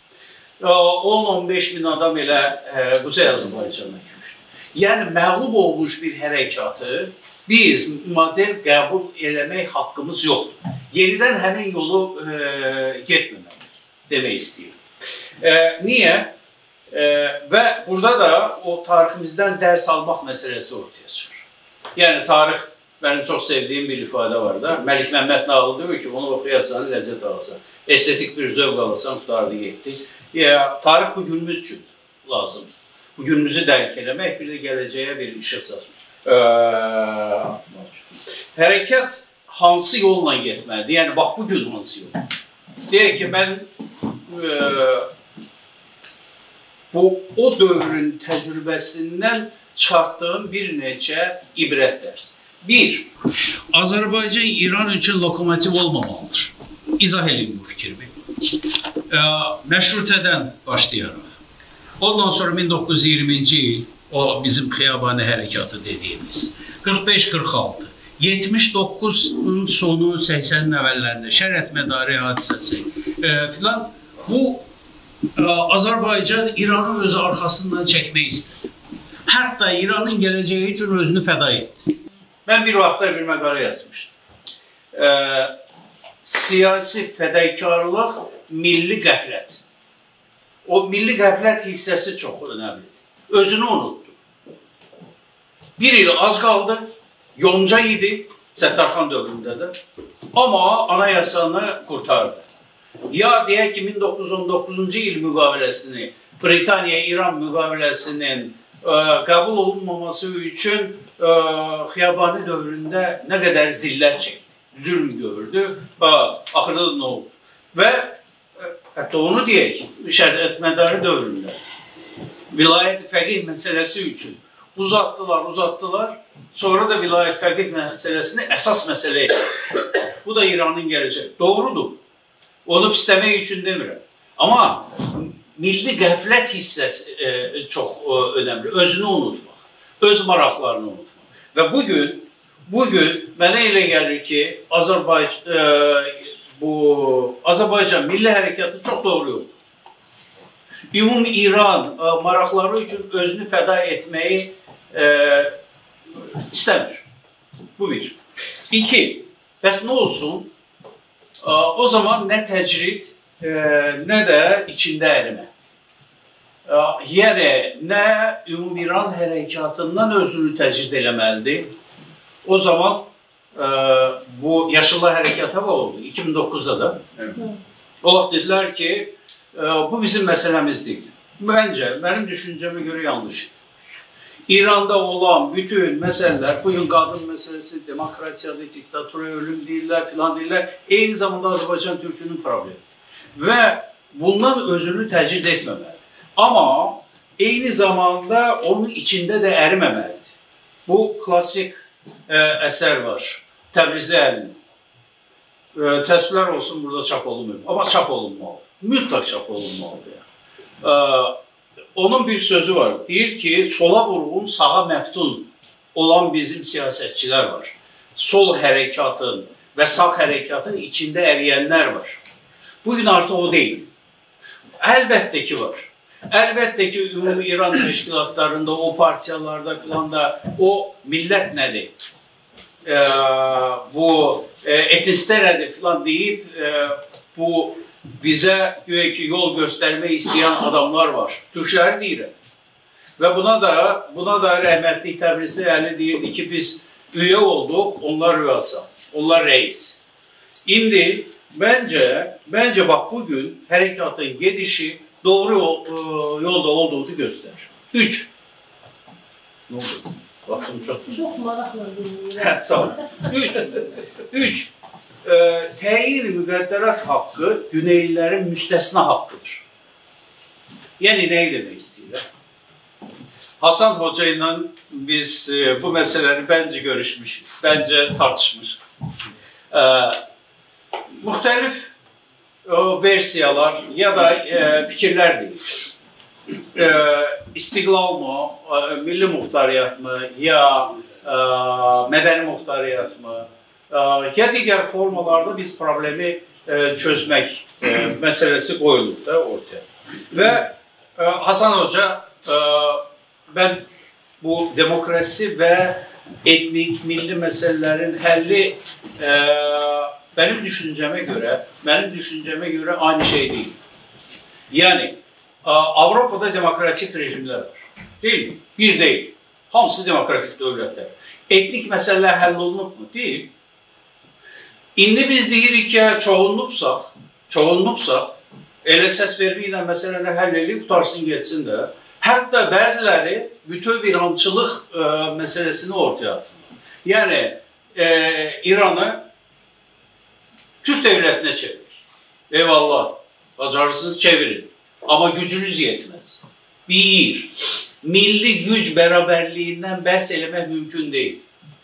on on beş bin adam ile e, Kuzey Azərbaycan'a girmişdi. Yani məğlub olmuş bir hərəkatı biz model qəbul eləmək haqqımız yoxdur. Yenidən həmin yolu e, getməməliyik demək istəyirəm. E, niye? Ee, ve burada da o tariximizden ders almak meselesi ortaya çıkıyor. Yani tarih, benim çok sevdiğim bir ifade var da, Məlik Məmməd nağıl diyor ki, onu okuyasan, lezzet alasan, estetik bir zövq alasan, tutardı gitti. Ya, tarih bugünümüz için lazım. Bugünümüzü dərk eləmək, bir de geleceğe bir ışık saçmak. Ee, hərəkət hansı yolla getməlidir? Yani bak bugün hansı yol? Deyək ki, ben e, bu o dövrün təcrübəsindən çıxartdığım bir neçə ibrət dərsi. Bir, Azərbaycan İran üçün lokomotiv olmamalıdır. İzah edeyim bu fikrimi. Məşrutədən başlayaraq. Ondan sonra min doqquz yüz iyirminci il, o bizim Xiyabani hərəkatı dediyimiz, qırx beş qırx altı, yetmiş doqquzun sonu, səksənin əvvəllərində Şərət Mədarı hadisəsi e, filan, bu e, Azərbaycan İranı özü arxasından çəkmək istədi. Hətta İranın gələcəyi üçün özünü fəda etdi. Mən bir vaxtlar bir məqalə yazmışdım. E, siyasi fədəkarlıq, milli qəflət. O milli qəflət hissəsi çox önəmlidir. Özünü unutdu. Bir il az qaldı, yonca idi, Səttarxan dövründə də. Amma anayasanı qurtardı. Ya deyək ki, min doqquz yüz on doqquzuncu il müqaviləsini, Britaniya-İran müqaviləsinin ə, qəbul olunmaması üçün ə, Xiyabani dövründə nə qədər zillət çəkdi, zülm gördü, axırda da nə oldu? Və hətta onu deyək, Şərət Mədarı dövründə vilayət fəqih məsələsi üçün uzatdılar, uzatdılar. Sonra da vilayət fəqih məsələsini əsas məsələ etdi. Bu da İranın gələcəyi. Doğrudur. Onu pisləmək üçün demirəm. Amma milli qəflət hissəsi e, çox e, önəmli. Özünü unutmaq, öz maraqlarını unutmaq. Və bugün, bugün mənə elə gəlir ki, Azərbaycan, e, bu Azərbaycan milli hərəkatı çox doğru yoldur. Ümum İran e, maraqları üçün özünü fəda etməyi e, istəmir. Bu bir. İki, bəs nə olsun? E, o zaman nə təcrid, e, nə də içində ərimə. E, yəni, nə Ümum İran hərəkatından özünü təcrid eləməlidir. O zaman e, bu Yaşıllar hərəkata oldu. iki min doqquzda da. O vaxt dedilər ki, bu bizim məsələmiz deyil. Məncə, mənim düşüncəmə görə yanlış. İranda olan bütün məsələlər, bugün qadın məsələsi, demokratiyadır, diktatura, ölüm deyirlər, filan deyirlər, eyni zamanda Azərbaycan Türkünün problemi. Və bundan özünü təcrid etməməlidir. Amma eyni zamanda onun içində də əriməməlidir. Bu klasik ə, əsər var, Təbrizli əlini. Təsvirlər olsun, burada çap olunmuyor. Amma çap olunmalıdır. Mütləq çap olunmalıdır. Ee, onun bir sözü var. Deyir ki, sola vurğun, sağa məftun olan bizim siyasətçilər var. Sol hərəkatın və sağ hərəkatın içində əriyənlər var. Bugün artıq o deyil. Əlbəttə ki var. Əlbəttə ki, ümumi İran təşkilatlarında, o partiyalarda filan da o millət nədir? Ee, bu e, etnislər nədir filan deyib, e, bu bizə güya ki, yol göstərmək istəyən adamlar var. Türkləri deyirəm. Və buna da, buna da rəhmətli Təbrizli Əli deyirdi ki, biz üyə olduq, onlar rüyasa, onlar rəis. İndi məncə, məncə bax bugün hərəkatın gedişi doğru yolda olduğunu göstərir. Üç. Nə oldu? Baxın çox. Çox maraqla dinləyirəm. Hə, sağ ol. Üç. Üç. E, təyin müqəddərat haqqı Güneylilərin müstəsna haqqıdır. Yəni, nəyi demək istəyirlər? Hasan Hoca ilə biz e, bu məsələləri bəncə görüşmüşük, bəncə tartışmışıq. E, müxtəlif e, versiyalar ya da e, fikirlər deyilir. E, istiqlal mı, e, milli muxtariyyat mı, ya e, mədəni muxtariyyat mı, ya digər formalarda biz problemi e, çözmək e, məsələsi qoyulur da ortaya. Və e, Hasan Hoca, e, mən bu demokrasi və etnik, milli məsələlərin həlli e, mənim düşüncəmə görə, mənim düşüncəmə görə aynı şey deyil. Yəni, e, Avropada demokratik rejimlər var. Deyil mi? Bir deyil. Hamısı demokratik dövlətlər. Etnik məsələlər həll olunub mu? Deyil. İndi biz deyirik ki, çoğunluqsaq, çoğunluqsaq, elə səs vermə ilə məsələləri həll edib, qutarsın, geçsin də. Hətta bəziləri bütöv İrançılıq e, məsələsini ortaya atırlar. Yəni, e, İranı Türk devlətinə çevirir. Eyvallah, bacarırsınız çevirin. Amma gücünüz yetməz. Bir. milli güc beraberliğinden bəhs eləmək mümkün değil.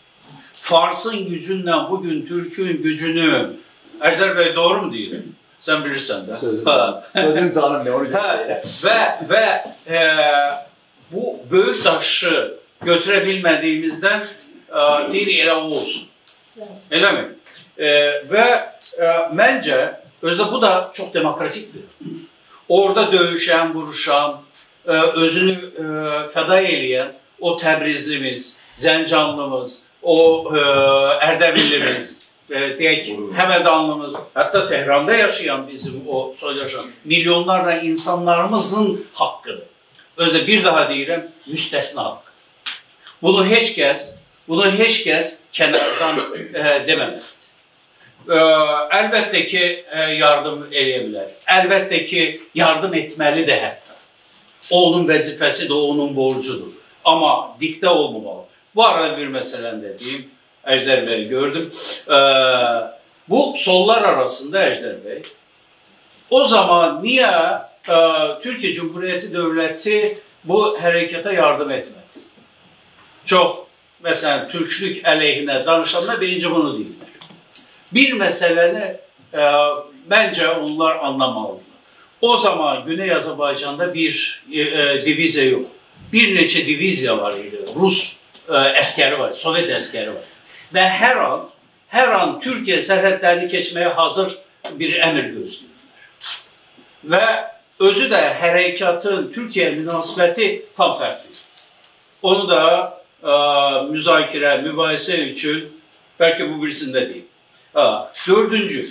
Farsın gücündən bugün Türk'ün gücünü, Əjdər Bey doğru mu deyim? Sen bilirsən də. Sözün canım ne onu hə, Və, və e, bu böyük daşı götürə bilmədiyimizdən e, deyir elə o olsun. Elə mi? E, və e, məncə, özdə bu da çox demokratikdir. Orada döyüşən, vuruşan, e, özünü e, fəda eləyən o Təbrizlimiz, Zəncanlımız, o e, Ərdəbillimiz, e, deyək, Həmədanlımız, hətta Tehranda yaşayan bizim o soydaşan milyonlarla insanlarımızın haqqıdır. Özdə bir daha deyirəm, müstəsna haqqı. Bunu heç kəs, bunu heç kəs kənardan e, deməmək. E, əlbəttə ki, e, yardım eləyə bilər. Əlbəttə ki, yardım etməlidir hətta. O onun vəzifəsidir, o onun borcudur. Amma diktə olmamalı. Bu arada bir məsələni də deyim, Əjdər Bey gördüm. E, bu sollar arasında Əjdər Bey, o zaman niyə e, Türkiye Cumhuriyeti Devleti bu hərəkata yardım etmədi? Çox, məsələn, Türklük əleyhinə danışanlar birinci bunu deyirlər. Bir məsələni e, məncə onlar anlamalıdırlar. O zaman Güney Azərbaycanda bir e, e, divizya yox. Bir neçə divizya var idi. Rus e, əskəri var, Sovet əskəri var. Və hər an, hər an Türkiyə sərhədlərini keçməyə hazır bir əmr gözləyirlər. Və özü də hərəkatın Türkiyə münasibəti tam fərqlidir. Onu da e, müzakirə, mübahisə üçün bəlkə bu birisində deyim. Ha, dördüncü,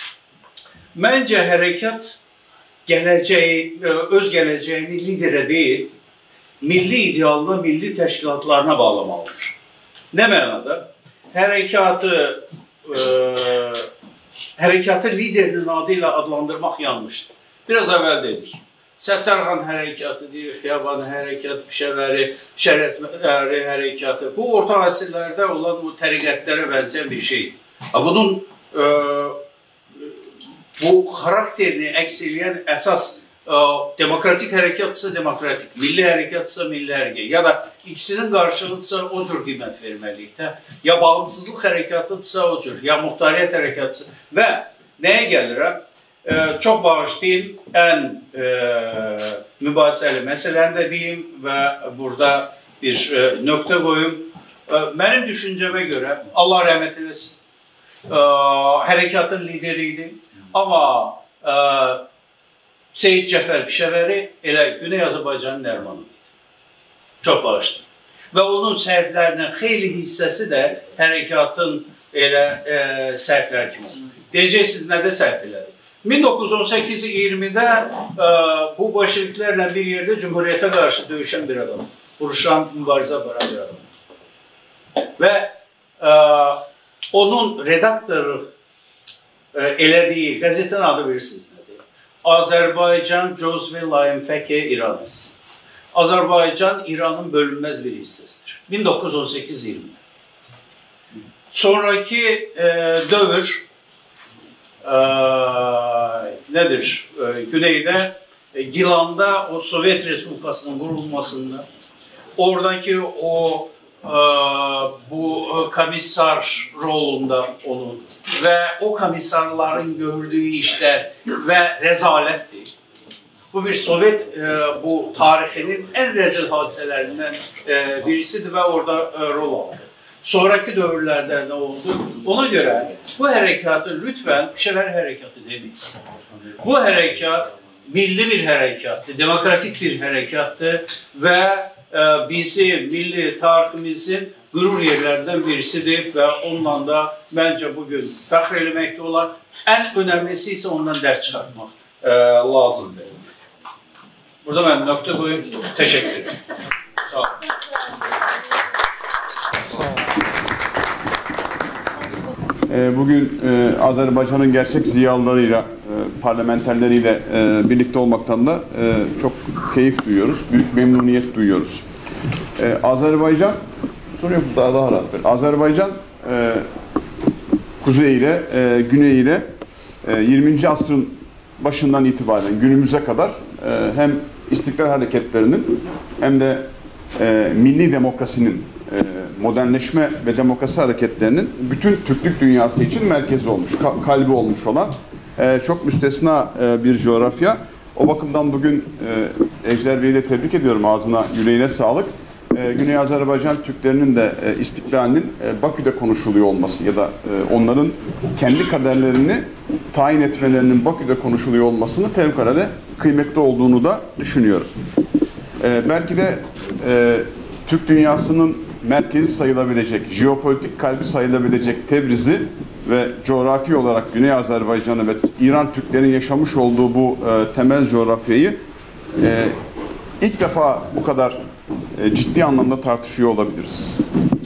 məncə hərəkat gələcəyi, öz gələcəyini liderə deyil, milli idealına, milli təşkilatlarına bağlamalıdır. Nə mənada? Hərəkatı, e, hərəkatı liderinin adı ilə adlandırmaq yanlışdır. Biraz əvvəl dedik. Səttarxan hərəkatı, deyir, Xiyaban hərəkatı, Pişəvəri, Şərətləri hərəkatı. Bu, orta əsrlərdə olan bu təriqətlərə bənzəyən bir şeydir. Bunun e, bu xarakterini əks eləyən əsas e, demokratik hərəkatsa demokratik, milli hərəkatsa milli hərəkət ya da ikisinin qarşılıqsa o cür qiymət verməliyik də. Ya bağımsızlıq hərəkatıdırsa o cür, ya muxtariyyət hərəkatsa. Və nəyə gəlirəm? E, çox bağışlayın, ən e, mübahisəli məsələni də deyim və burada bir e, nöqtə qoyum. E, mənim düşüncəmə görə, Allah rəhmət eləsin, e, hərəkatın lideri idi. Amma e, Seyid Cəfər Pişəvəri elə Güney Azərbaycanın nərmanı idi. Çox bağışlayın. Və onun səhvlərinin xeyli hissəsi də hərəkatın elə e, səhvlər kimi olsun. Deyəcəksiniz, nədə səhv elədi? min doqquz yüz on səkkiz iyirmidə e, bu bolşeviklərlə bir yerdə Cumhuriyyətə qarşı döyüşən bir adam, vuruşan, mübarizə aparan bir adam. Və e, onun redaktoru e, elədiyi qəzetin adı bilirsiniz nədir? Azərbaycan Cozvi Laimfəki İranəs. Azərbaycan İranın bölünməz bir hissəsidir. min doqquz yüz on səkkiz iyirmidə. Sonraki e, dövr e, nədir? E, Güneydə, e, Gilanda o Sovet Respublikasının vurulmasında, oradaki o e, bu komissar rolunda onun və o komissarların gördüyü işlər və rəzalətdir. Bu bir Sovet e, bu tarixinin ən rəzil hadisələrindən e, birisidir və orada e, rol aldı. Sonraki dövrlərdə nə oldu? Ona görə bu hərəkatı lütfən Pişəvəri hərəkatı demeyin. Bu hərəkat milli bir hərəkatdır, demokratik bir hərəkatdır və e, bizi, milli tariximizin qürur yerlərindən birisidir və onunla da məncə bugün fəxr eləməkdə olar. Ən önəmlisi isə ondan dərs çıxartmaq e, lazımdır. Burada mən nöqtə qoyum. Təşəkkür ederim. Sağ olun. Bugün Azerbaycan'ın gerçek ziyalılarıyla, parlamenterleriyle birlikte olmaktan da çok keyif duyuyoruz, büyük memnuniyet duyuyoruz. Azerbaycan, soruyor daha daha rahat. Azerbaycan kuzeyiyle, güneyiyle yirminci asrın başından itibaren günümüze kadar hem İstiklal hareketlerinin hem de e, milli demokrasinin, e, modernleşme ve demokrasi hareketlerinin bütün Türklük dünyası için merkezi olmuş, ka kalbi olmuş olan e, çok müstesna e, bir coğrafya. O bakımdan bugün e, Ejder Bey'i de tebrik ediyorum, ağzına yüreğine sağlık. E, Güney Azerbaycan Türklerinin de e, istiklalinin e, Bakü'de konuşuluyor olması ya da e, onların kendi kaderlerini tayin etmelerinin Bakü'de konuşuluyor olmasının fevkalade kıymetli olduğunu da düşünüyorum. E, belki de e, Türk dünyasının merkezi sayılabilecek, jeopolitik kalbi sayılabilecek Tebriz'i ve coğrafi olarak Güney Azerbaycan'ı ve İran Türklerin yaşamış olduğu bu e, temel coğrafyayı e, ilk defa bu kadar e, ciddi anlamda tartışıyor olabiliriz.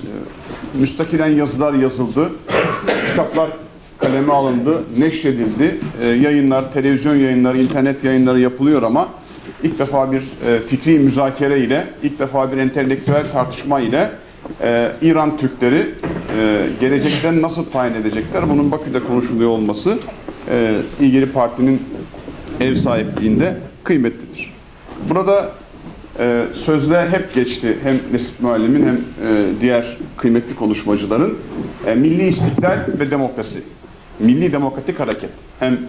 E, müstakilen yazılar yazıldı, kitaplar kaleme alındı, neşredildi, e, yayınlar, televizyon yayınları, internet yayınları yapılıyor ama ilk defa bir e, fikri müzakere ile, ilk defa bir entelektüel tartışma ile e, İran Türkleri e, gelecekten nasıl tayin edecekler, bunun Bakü'de konuşuluyor olması e, ilgili partinin ev sahipliğinde kıymetlidir. Burada e, sözde hep geçti hem Nesip Muallim'in hem e, diğer kıymetli konuşmacıların e, milli istiklal ve demokrasi, milli demokratik hareket. Hem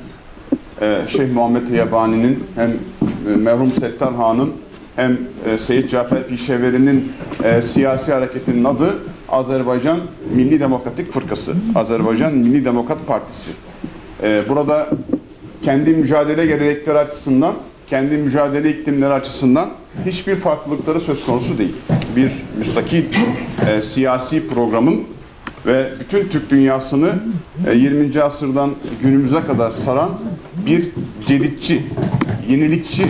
e, Şeyh Muhammed Yabani'nin hem e, merhum Settar Han'ın hem e, Seyyid Cafer Pişeveri'nin e, siyasi hareketinin adı Azerbaycan Milli Demokratik Fırkası, Azerbaycan Milli Demokrat Partisi. E, burada kendi mücadele gelenekleri açısından, kendi mücadele iklimleri açısından hiçbir farklılıkları söz konusu değil. Bir müstakil e, siyasi programın ve bütün Türk dünyasını e, yirminci asırdan günümüze kadar saran bir cedidçi, yenilikçi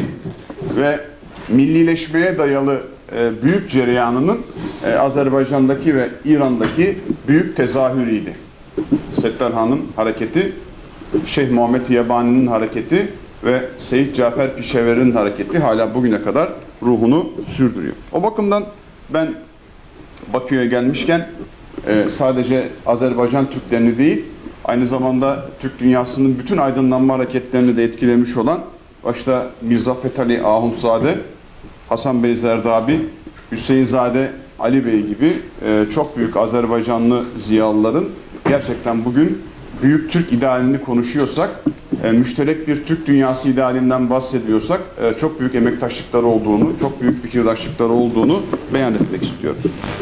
ve millileşmeye dayalı e, büyük cereyanının e, Azerbaycan'daki ve İran'daki büyük tezahürüydü. Settar Han'ın hareketi, Şeyh Muhammed Yabani'nin hareketi ve Seyyid Cafer Pişeveri'nin hareketi hala bugüne kadar ruhunu sürdürüyor. O bakımdan ben Bakü'ye gelmişken e, sadece Azerbaycan Türklerini değil, aynı zamanda Türk dünyasının bütün aydınlanma hareketlerini de etkilemiş olan başta Mirza Fethali Ahundzade, Hasan Bey Zerdabi, Hüseyinzade Ali Bey gibi e, çok büyük Azerbaycanlı ziyalıların gerçekten bugün büyük Türk idealini konuşuyorsak, e, müşterek bir Türk dünyası idealinden bahsediyorsak e, çok büyük emektaşlıkları olduğunu, çok büyük fikirdaşlıkları olduğunu beyan etmek istiyorum.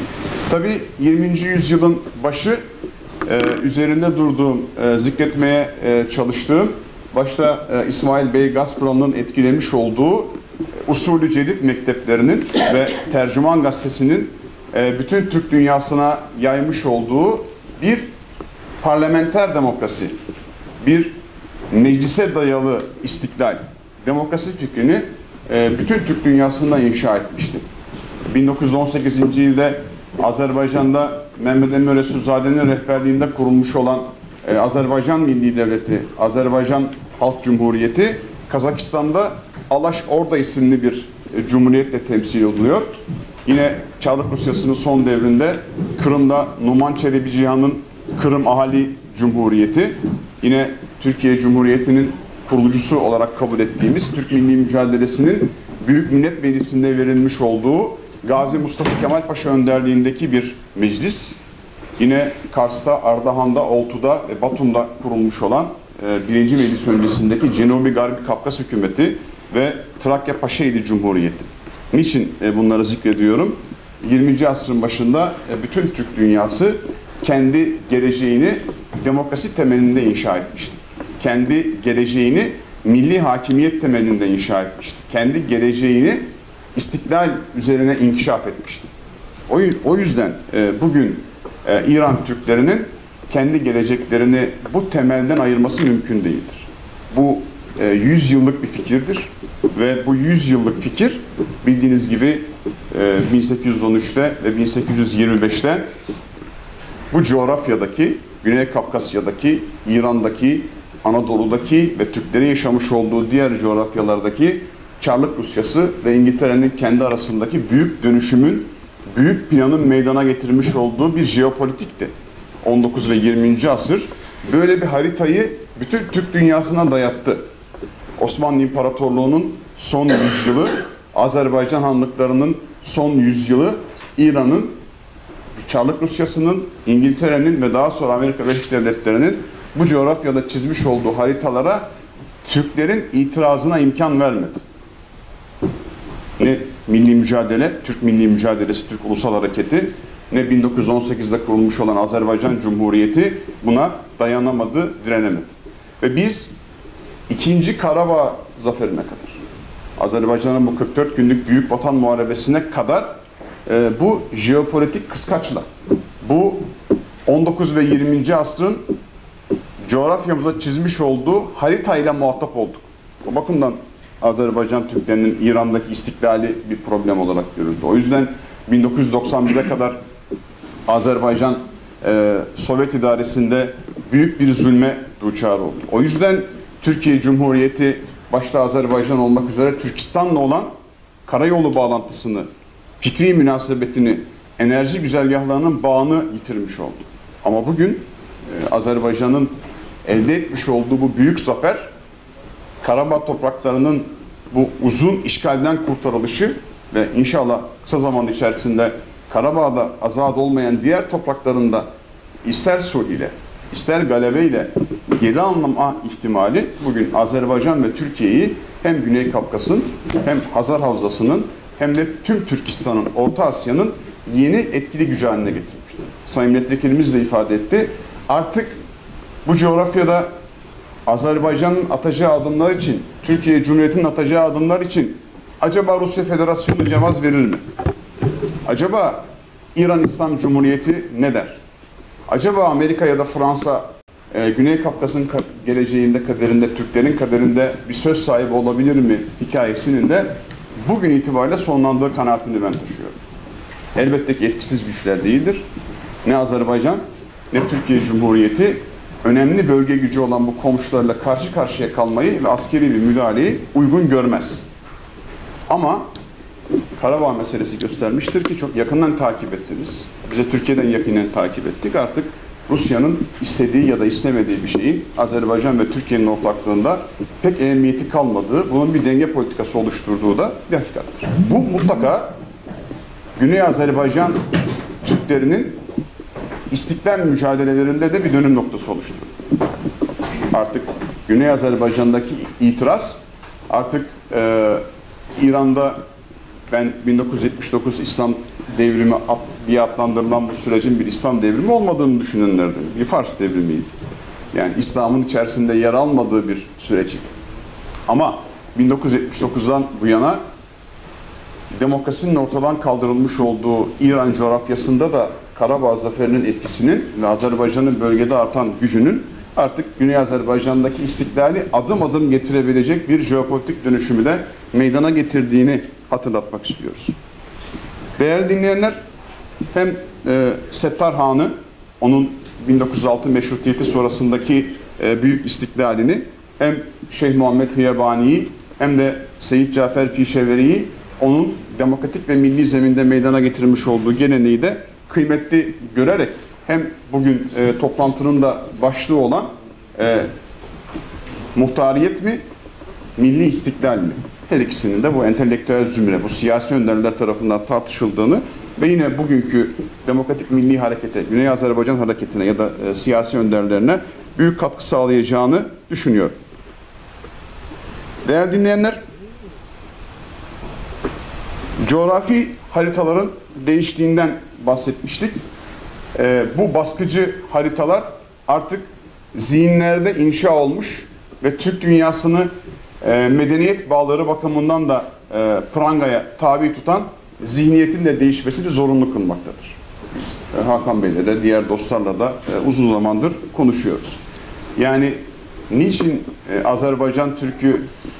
Tabii yirminci yüzyılın başı e, üzerinde durduğum, e, zikretmeye e, çalıştığım, başta e, İsmail Bey Gazpром'un etkilemiş olduğu usulü cedid mekteplerinin ve Tercüman Gazetesi'nin e, bütün Türk dünyasına yaymış olduğu bir parlamenter demokrasi, bir meclise dayalı istiklal, demokrasi fikrini e, bütün Türk dünyasında inşa etmişti. bin dokuz yüz on sekizinci yılda Azerbaycan'da Mehmet Emin Resulzade'nin rehberliğinde kurulmuş olan e, Azerbaycan Milli Devleti, Azerbaycan Halk Cumhuriyeti, Kazakistan'da Alaş Orda isimli bir e, cumhuriyetle temsil ediliyor. Yine Çarlık Rusyası'nın son devrinde Kırım'da Numan Çelebi Cihan'ın Kırım Ahali Cumhuriyeti, yine Türkiye Cumhuriyeti'nin kurulucusu olarak kabul ettiğimiz Türk Milli Mücadelesi'nin Büyük Millet Meclisi'nde verilmiş olduğu Gazi Mustafa Kemal Paşa önderliğindeki bir meclis, yine Kars'ta, Ardahan'da, Oltu'da ve Batum'da kurulmuş olan e, birinci Meclis öncesindeki Cenubi Garbi Kafkas Hükümeti ve Trakya Paşaeli Cumhuriyeti. Niçin e, bunları zikrediyorum? yirminci asrın başında e, bütün Türk dünyası kendi geleceğini demokrasi temelinde inşa etmişti. Kendi geleceğini milli hakimiyet temelinde inşa etmişti. Kendi geleceğini istiklal üzerine inkişaf etmişti. O, o yüzden e, bugün e, İran Türklerinin kendi geleceklerini bu temelden ayırması mümkün değildir. Bu e, yüz yıllık bir fikirdir ve bu yüz yıllık fikir bildiğiniz gibi e, bin sekiz yüz on üçte ve bin sekiz yüz yirmi beşte bu coğrafyadaki, Güney Kafkasya'daki, İran'daki, Anadolu'daki ve Türklerin yaşamış olduğu diğer coğrafyalardaki Çarlık Rusyası ve İngiltere'nin kendi arasındaki büyük dönüşümün, büyük planın meydana getirmiş olduğu bir jeopolitikti. on dokuz ve yirminci asır böyle bir haritayı bütün Türk dünyasına dayattı. Osmanlı İmparatorluğu'nun son yüzyılı, Azerbaycan hanlıklarının son yüzyılı İran'ın, Çarlık Rusyası'nın, İngiltere'nin ve daha sonra Amerika Birleşik Devletleri'nin bu coğrafyada çizmiş olduğu haritalara Türklerin itirazına imkan vermedi. Ne milli mücadele, Türk milli mücadelesi, Türk Ulusal Hareketi, ne bin dokuz yüz on sekizde kurulmuş olan Azerbaycan Cumhuriyeti buna dayanamadı, direnemedi. Ve biz ikinci Karabağ zaferine kadar, Azerbaycan'ın bu kırk dört günlük Büyük Vatan Muharebesi'ne kadar e, bu jeopolitik kıskaçla, bu on dokuz ve yirminci asrın coğrafyamıza çizmiş olduğu haritayla muhatap olduk. O bakımdan Azerbaycan Türklerinin İran'daki istiklali bir problem olarak görüldü. O yüzden bin dokuz yüz doksan bire kadar Azerbaycan e, Sovyet idaresinde büyük bir zulme duçar oldu. O yüzden Türkiye Cumhuriyeti başta Azerbaycan olmak üzere Türkistan'la olan karayolu bağlantısını, fikri münasebetini, enerji güzergahlarının bağını yitirmiş oldu. Ama bugün e, Azerbaycan'ın elde etmiş olduğu bu büyük zafer, Karabağ topraklarının bu uzun işgalden kurtarılışı ve inşallah kısa zaman içerisinde Karabağ'da azad olmayan diğer topraklarında ister sulh ile, ister galebeyle geri alınma ihtimali bugün Azerbaycan ve Türkiye'yi hem Güney Kafkas'ın hem Hazar Havzası'nın hem de tüm Türkistan'ın, Orta Asya'nın yeni etkili gücü haline getirmiştir. Sayın Milletvekilimiz de ifade etti. Artık bu coğrafyada Azerbaycan'ın atacağı adımlar için, Türkiye Cumhuriyeti'nin atacağı adımlar için acaba Rusya Federasyonu cevaz verir mi? Acaba İran İslam Cumhuriyeti ne der? Acaba Amerika ya da Fransa e, Güney Kafkas'ın geleceğinde, kaderinde, Türklerin kaderinde bir söz sahibi olabilir mi hikayesinin de bugün itibariyle sonlandığı kanaatini ben taşıyorum. Elbette ki etkisiz güçler değildir. Ne Azerbaycan ne Türkiye Cumhuriyeti önemli bölge gücü olan bu komşularla karşı karşıya kalmayı ve askeri bir müdahaleyi uygun görmez. Ama Karabağ meselesi göstermiştir ki çok yakından takip ettiniz. Bize Türkiye'den yakinen takip ettik. Artık Rusya'nın istediği ya da istemediği bir şeyin Azerbaycan ve Türkiye'nin ortaklığında pek ehemmiyeti kalmadığı, bunun bir denge politikası oluşturduğu da bir hakikattir. Bu mutlaka Güney Azerbaycan Türklerinin istiklal mücadelelerinde de bir dönüm noktası oluşturdu. Artık Güney Azerbaycan'daki itiraz artık e, İran'da ben bin dokuz yüz yetmiş dokuz İslam devrimi diye adlandırılan bu sürecin bir İslam devrimi olmadığını düşünenlerden. Bir Fars devrimiydi. Yani İslam'ın içerisinde yer almadığı bir süreç. Ama bin dokuz yüz yetmiş dokuzdan bu yana demokrasinin ortadan kaldırılmış olduğu İran coğrafyasında da Karabağ zaferinin etkisinin ve Azerbaycan'ın bölgede artan gücünün artık Güney Azerbaycan'daki istiklali adım adım getirebilecek bir jeopolitik dönüşümü de meydana getirdiğini hatırlatmak istiyoruz. Değerli dinleyenler, hem e, Settar Han'ı, onun bin dokuz yüz altı meşrutiyeti sonrasındaki e, büyük istiklalini, hem Şeyh Muhammed Hıyebani'yi hem de Seyyid Cafer Pişeveri'yi onun demokratik ve milli zeminde meydana getirmiş olduğu geleneği de kıymetli görerek hem bugün e, toplantının da başlığı olan e, muhtariyet mi, milli istiklal mi? Her ikisinin de bu entelektüel zümre, bu siyasi önderler tarafından tartışıldığını ve yine bugünkü demokratik milli harekete, Güney Azerbaycan hareketine ya da e, siyasi önderlerine büyük katkı sağlayacağını düşünüyorum. Değerli dinleyenler, coğrafi haritaların değiştiğinden bahsetmiştik. E, bu baskıcı haritalar artık zihinlerde inşa olmuş ve Türk dünyasını e, medeniyet bağları bakımından da e, prangaya tabi tutan zihniyetin de değişmesini zorunlu kılmaktadır. Biz e, Hakan Bey'le de diğer dostlarla da e, uzun zamandır konuşuyoruz. Yani niçin e, Azerbaycan Türk'ü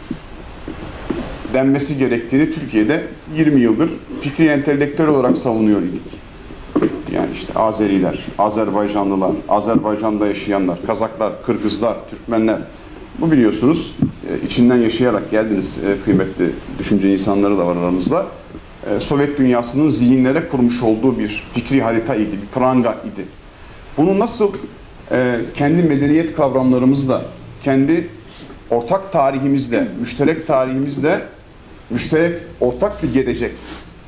denmesi gerektiğini Türkiye'de yirmi yıldır fikri entelektüel olarak savunuyor idik. Yani işte Azeriler, Azerbaycanlılar, Azerbaycan'da yaşayanlar, Kazaklar, Kırgızlar, Türkmenler. Bu biliyorsunuz içinden yaşayarak geldiniz, kıymetli düşünce insanları da var aramızda. Sovyet dünyasının zihinlere kurmuş olduğu bir fikri harita idi, bir pranga idi. Bunu nasıl kendi medeniyet kavramlarımızla, kendi ortak tarihimizle, müşterek tarihimizle, müşterek ortak bir gelecek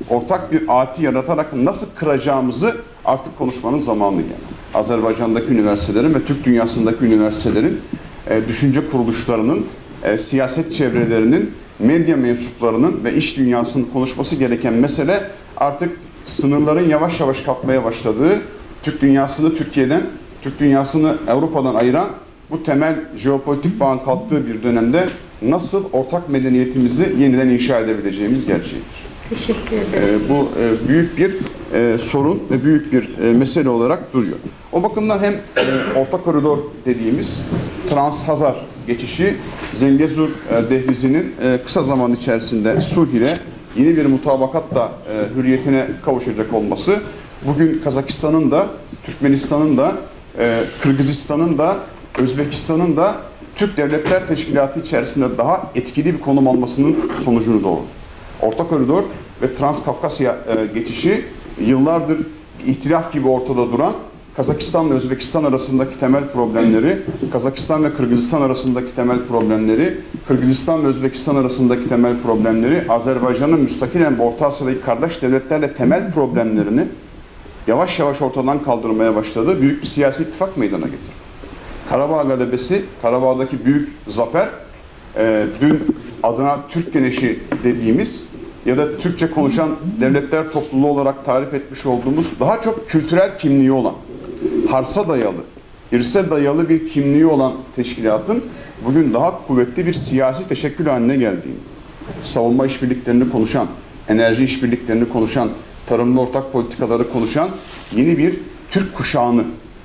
ortak bir ati yaratarak nasıl kıracağımızı artık konuşmanın zamanı geldi. Azerbaycan'daki üniversitelerin ve Türk dünyasındaki üniversitelerin, e, düşünce kuruluşlarının, e, siyaset çevrelerinin, medya mensuplarının ve iş dünyasının konuşması gereken mesele artık sınırların yavaş yavaş kalkmaya başladığı, Türk dünyasını Türkiye'den, Türk dünyasını Avrupa'dan ayıran bu temel jeopolitik bağın kalktığı bir dönemde nasıl ortak medeniyetimizi yeniden inşa edebileceğimiz gerçeğidir. Teşekkür ederim. E, bu e, büyük bir e, sorun ve büyük bir e, mesele olarak duruyor. O bakımdan hem e, orta koridor dediğimiz Trans-Hazar geçişi, Zengezur e, dehlizinin e, kısa zaman içerisinde sulh ile yeni bir mutabakatla e, hürriyetine kavuşacak olması, bugün Kazakistan'ın da, Türkmenistan'ın da, e, Kırgızistan'ın da, Özbekistan'ın da Türk Devletler Teşkilatı içerisinde daha etkili bir konum almasının sonucunu doğurdu. Orta koridor ve Transkafkasya e, geçişi yıllardır ihtilaf gibi ortada duran Kazakistan ve Özbekistan arasındaki temel problemleri, Kazakistan ve Kırgızistan arasındaki temel problemleri, Kırgızistan ve Özbekistan arasındaki temel problemleri, Azerbaycan'ın müstakilen Orta Asya'daki kardeş devletlerle temel problemlerini yavaş yavaş ortadan kaldırmaya başladığı büyük bir siyasi ittifak meydana getirdi. Karabağ galebesi, Karabağ'daki büyük zafer, e, dün adına Türk Güneşi dediğimiz ya da Türkçe konuşan devletler topluluğu olarak tarif etmiş olduğumuz daha çok kültürel kimliği olan, harsa dayalı, irse dayalı bir kimliği olan teşkilatın bugün daha kuvvetli bir siyasi teşekkül haline geldiğini, savunma işbirliklerini konuşan, enerji işbirliklerini konuşan, tarımlı ortak politikaları konuşan yeni bir Türk kuşağını,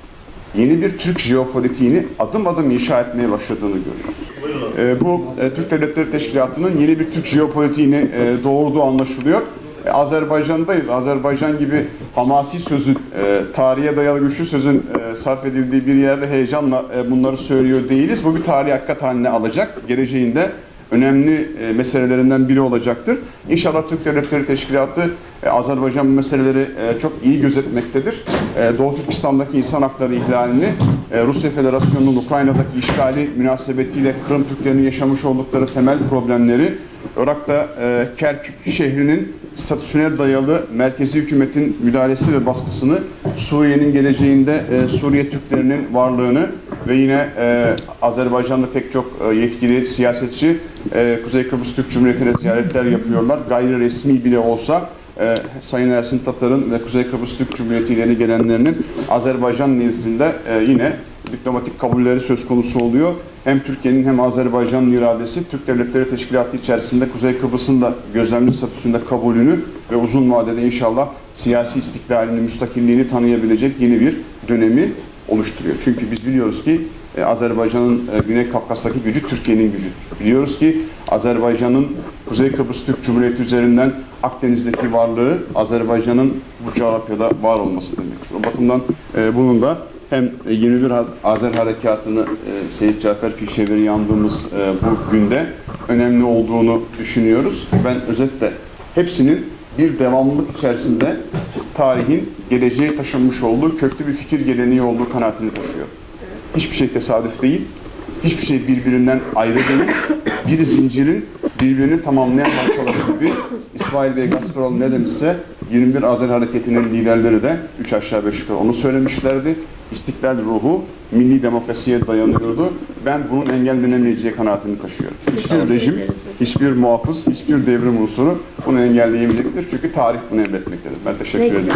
yeni bir Türk jeopolitiğini adım adım inşa etmeye başladığını görüyoruz. E, bu e, Türk Devletleri Teşkilatı'nın yeni bir Türk jeopolitiğini e, doğurduğu anlaşılıyor. E, Azerbaycan'dayız. Azerbaycan gibi hamasi sözün, e, tarihe dayalı güçlü sözün e, sarf edildiği bir yerde heyecanla e, bunları söylüyor değiliz. Bu bir tarih hakikat haline alacak. Geleceğinde önemli e, meselelerinden biri olacaktır. İnşallah Türk Devletleri Teşkilatı e, Azerbaycan bu meseleleri e, çok iyi gözetmektedir. E, Doğu Türkistan'daki insan hakları ihlalini, e, Rusya Federasyonu'nun Ukrayna'daki işgali münasebetiyle Kırım Türklerinin yaşamış oldukları temel problemleri, Irak'ta e, Kerkük şehrinin statüsüne dayalı merkezi hükümetin müdahalesi ve baskısını, Suriye'nin geleceğinde e, Suriye Türklerinin varlığını ve yine e, Azerbaycan'da pek çok e, yetkili siyasetçi e, Kuzey Kıbrıs Türk Cumhuriyeti'ne ziyaretler yapıyorlar. Gayri resmi bile olsa e, Sayın Ersin Tatar'ın ve Kuzey Kıbrıs Türk Cumhuriyeti ileri gelenlerinin Azerbaycan nezdinde e, yine diplomatik kabulleri söz konusu oluyor. Hem Türkiye'nin hem Azerbaycan'ın iradesi Türk Devletleri Teşkilatı içerisinde Kuzey Kıbrıs'ın da gözlemci statüsünde kabulünü ve uzun vadede inşallah siyasi istiklalini, müstakilliğini tanıyabilecek yeni bir dönemi oluşturuyor. Çünkü biz biliyoruz ki e, Azerbaycan'ın e, Güney Kafkas'taki gücü Türkiye'nin gücüdür. Biliyoruz ki Azerbaycan'ın Kuzey Kıbrıs Türk Cumhuriyeti üzerinden Akdeniz'deki varlığı Azerbaycan'ın bu coğrafyada var olması demektir. O bakımdan e, bunun da hem yirmi bir Azer Harekatı'nı e, Seyit Cafer Pişeveri yandığımız e, bu günde önemli olduğunu düşünüyoruz. Ben özetle hepsinin bir devamlılık içerisinde tarihin geleceğe taşınmış olduğu köklü bir fikir geleneği olduğu kanaatini taşıyorum. Hiçbir şey tesadüf değil, hiçbir şey birbirinden ayrı değil. Bir zincirin birbirini tamamlayan parçaları gibi İsmail Bey Gasparoğlu ne demişse yirmi bir Azer Hareketi'nin liderleri de üç aşağı beş yukarı onu söylemişlerdi. İstiklal ruhu milli demokrasiye dayanıyordu. Ben bunun engellenemeyeceği kanaatini taşıyorum. Hiçbir rejim, hiçbir muhafız, hiçbir devrim unsuru bunu engelleyemeyecektir. Çünkü tarih bunu emretmektedir. Ben teşekkür ederim.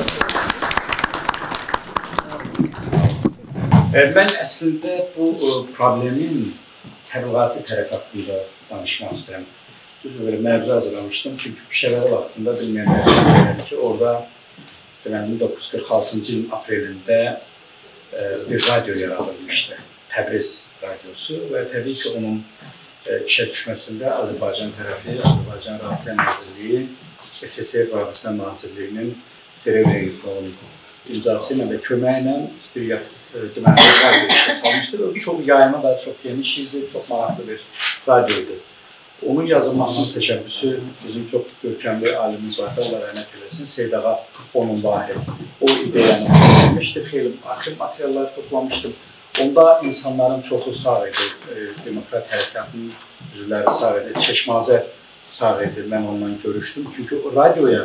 Ben əslində bu problemin təbliğatı tərəf haqqında danışmaq istəyirəm. Düzdür, belə məruzə hazırlamışdım. Çünki Pişəvəri vaxtında bilməyənlər düşünürəm ki, orada min doqquz yüz qırx altıncı ilin aprelində bir radyo yaradılmışdı. Təbriz radyosu və təbii ki, onun işə düşməsində Azərbaycan tərəfi, Azərbaycan Rabitə Nazirliyi, S S R Rabitə Nazirliyinin Serevreyikovun imzası ilə və köməyi ilə bir deməli radyo işə salmışdır. Çox yayma və çox geniş idi, çox maraqlı bir radyoydu. Onun yazılmasının təşəbbüsü bizim çox görkəmli alimimiz var da, Allah rəhmət eləsin, Seyid Ağa onun vahid. O ideyanı vermişdi, xeyli arxiv materialları toplamışdım. Onda insanların çoxu sağ idi, e, Demokrat Hərəkatının üzvləri sağ idi, Çeşmazə sağ idi, mən onunla görüşdüm. Çünki radyoya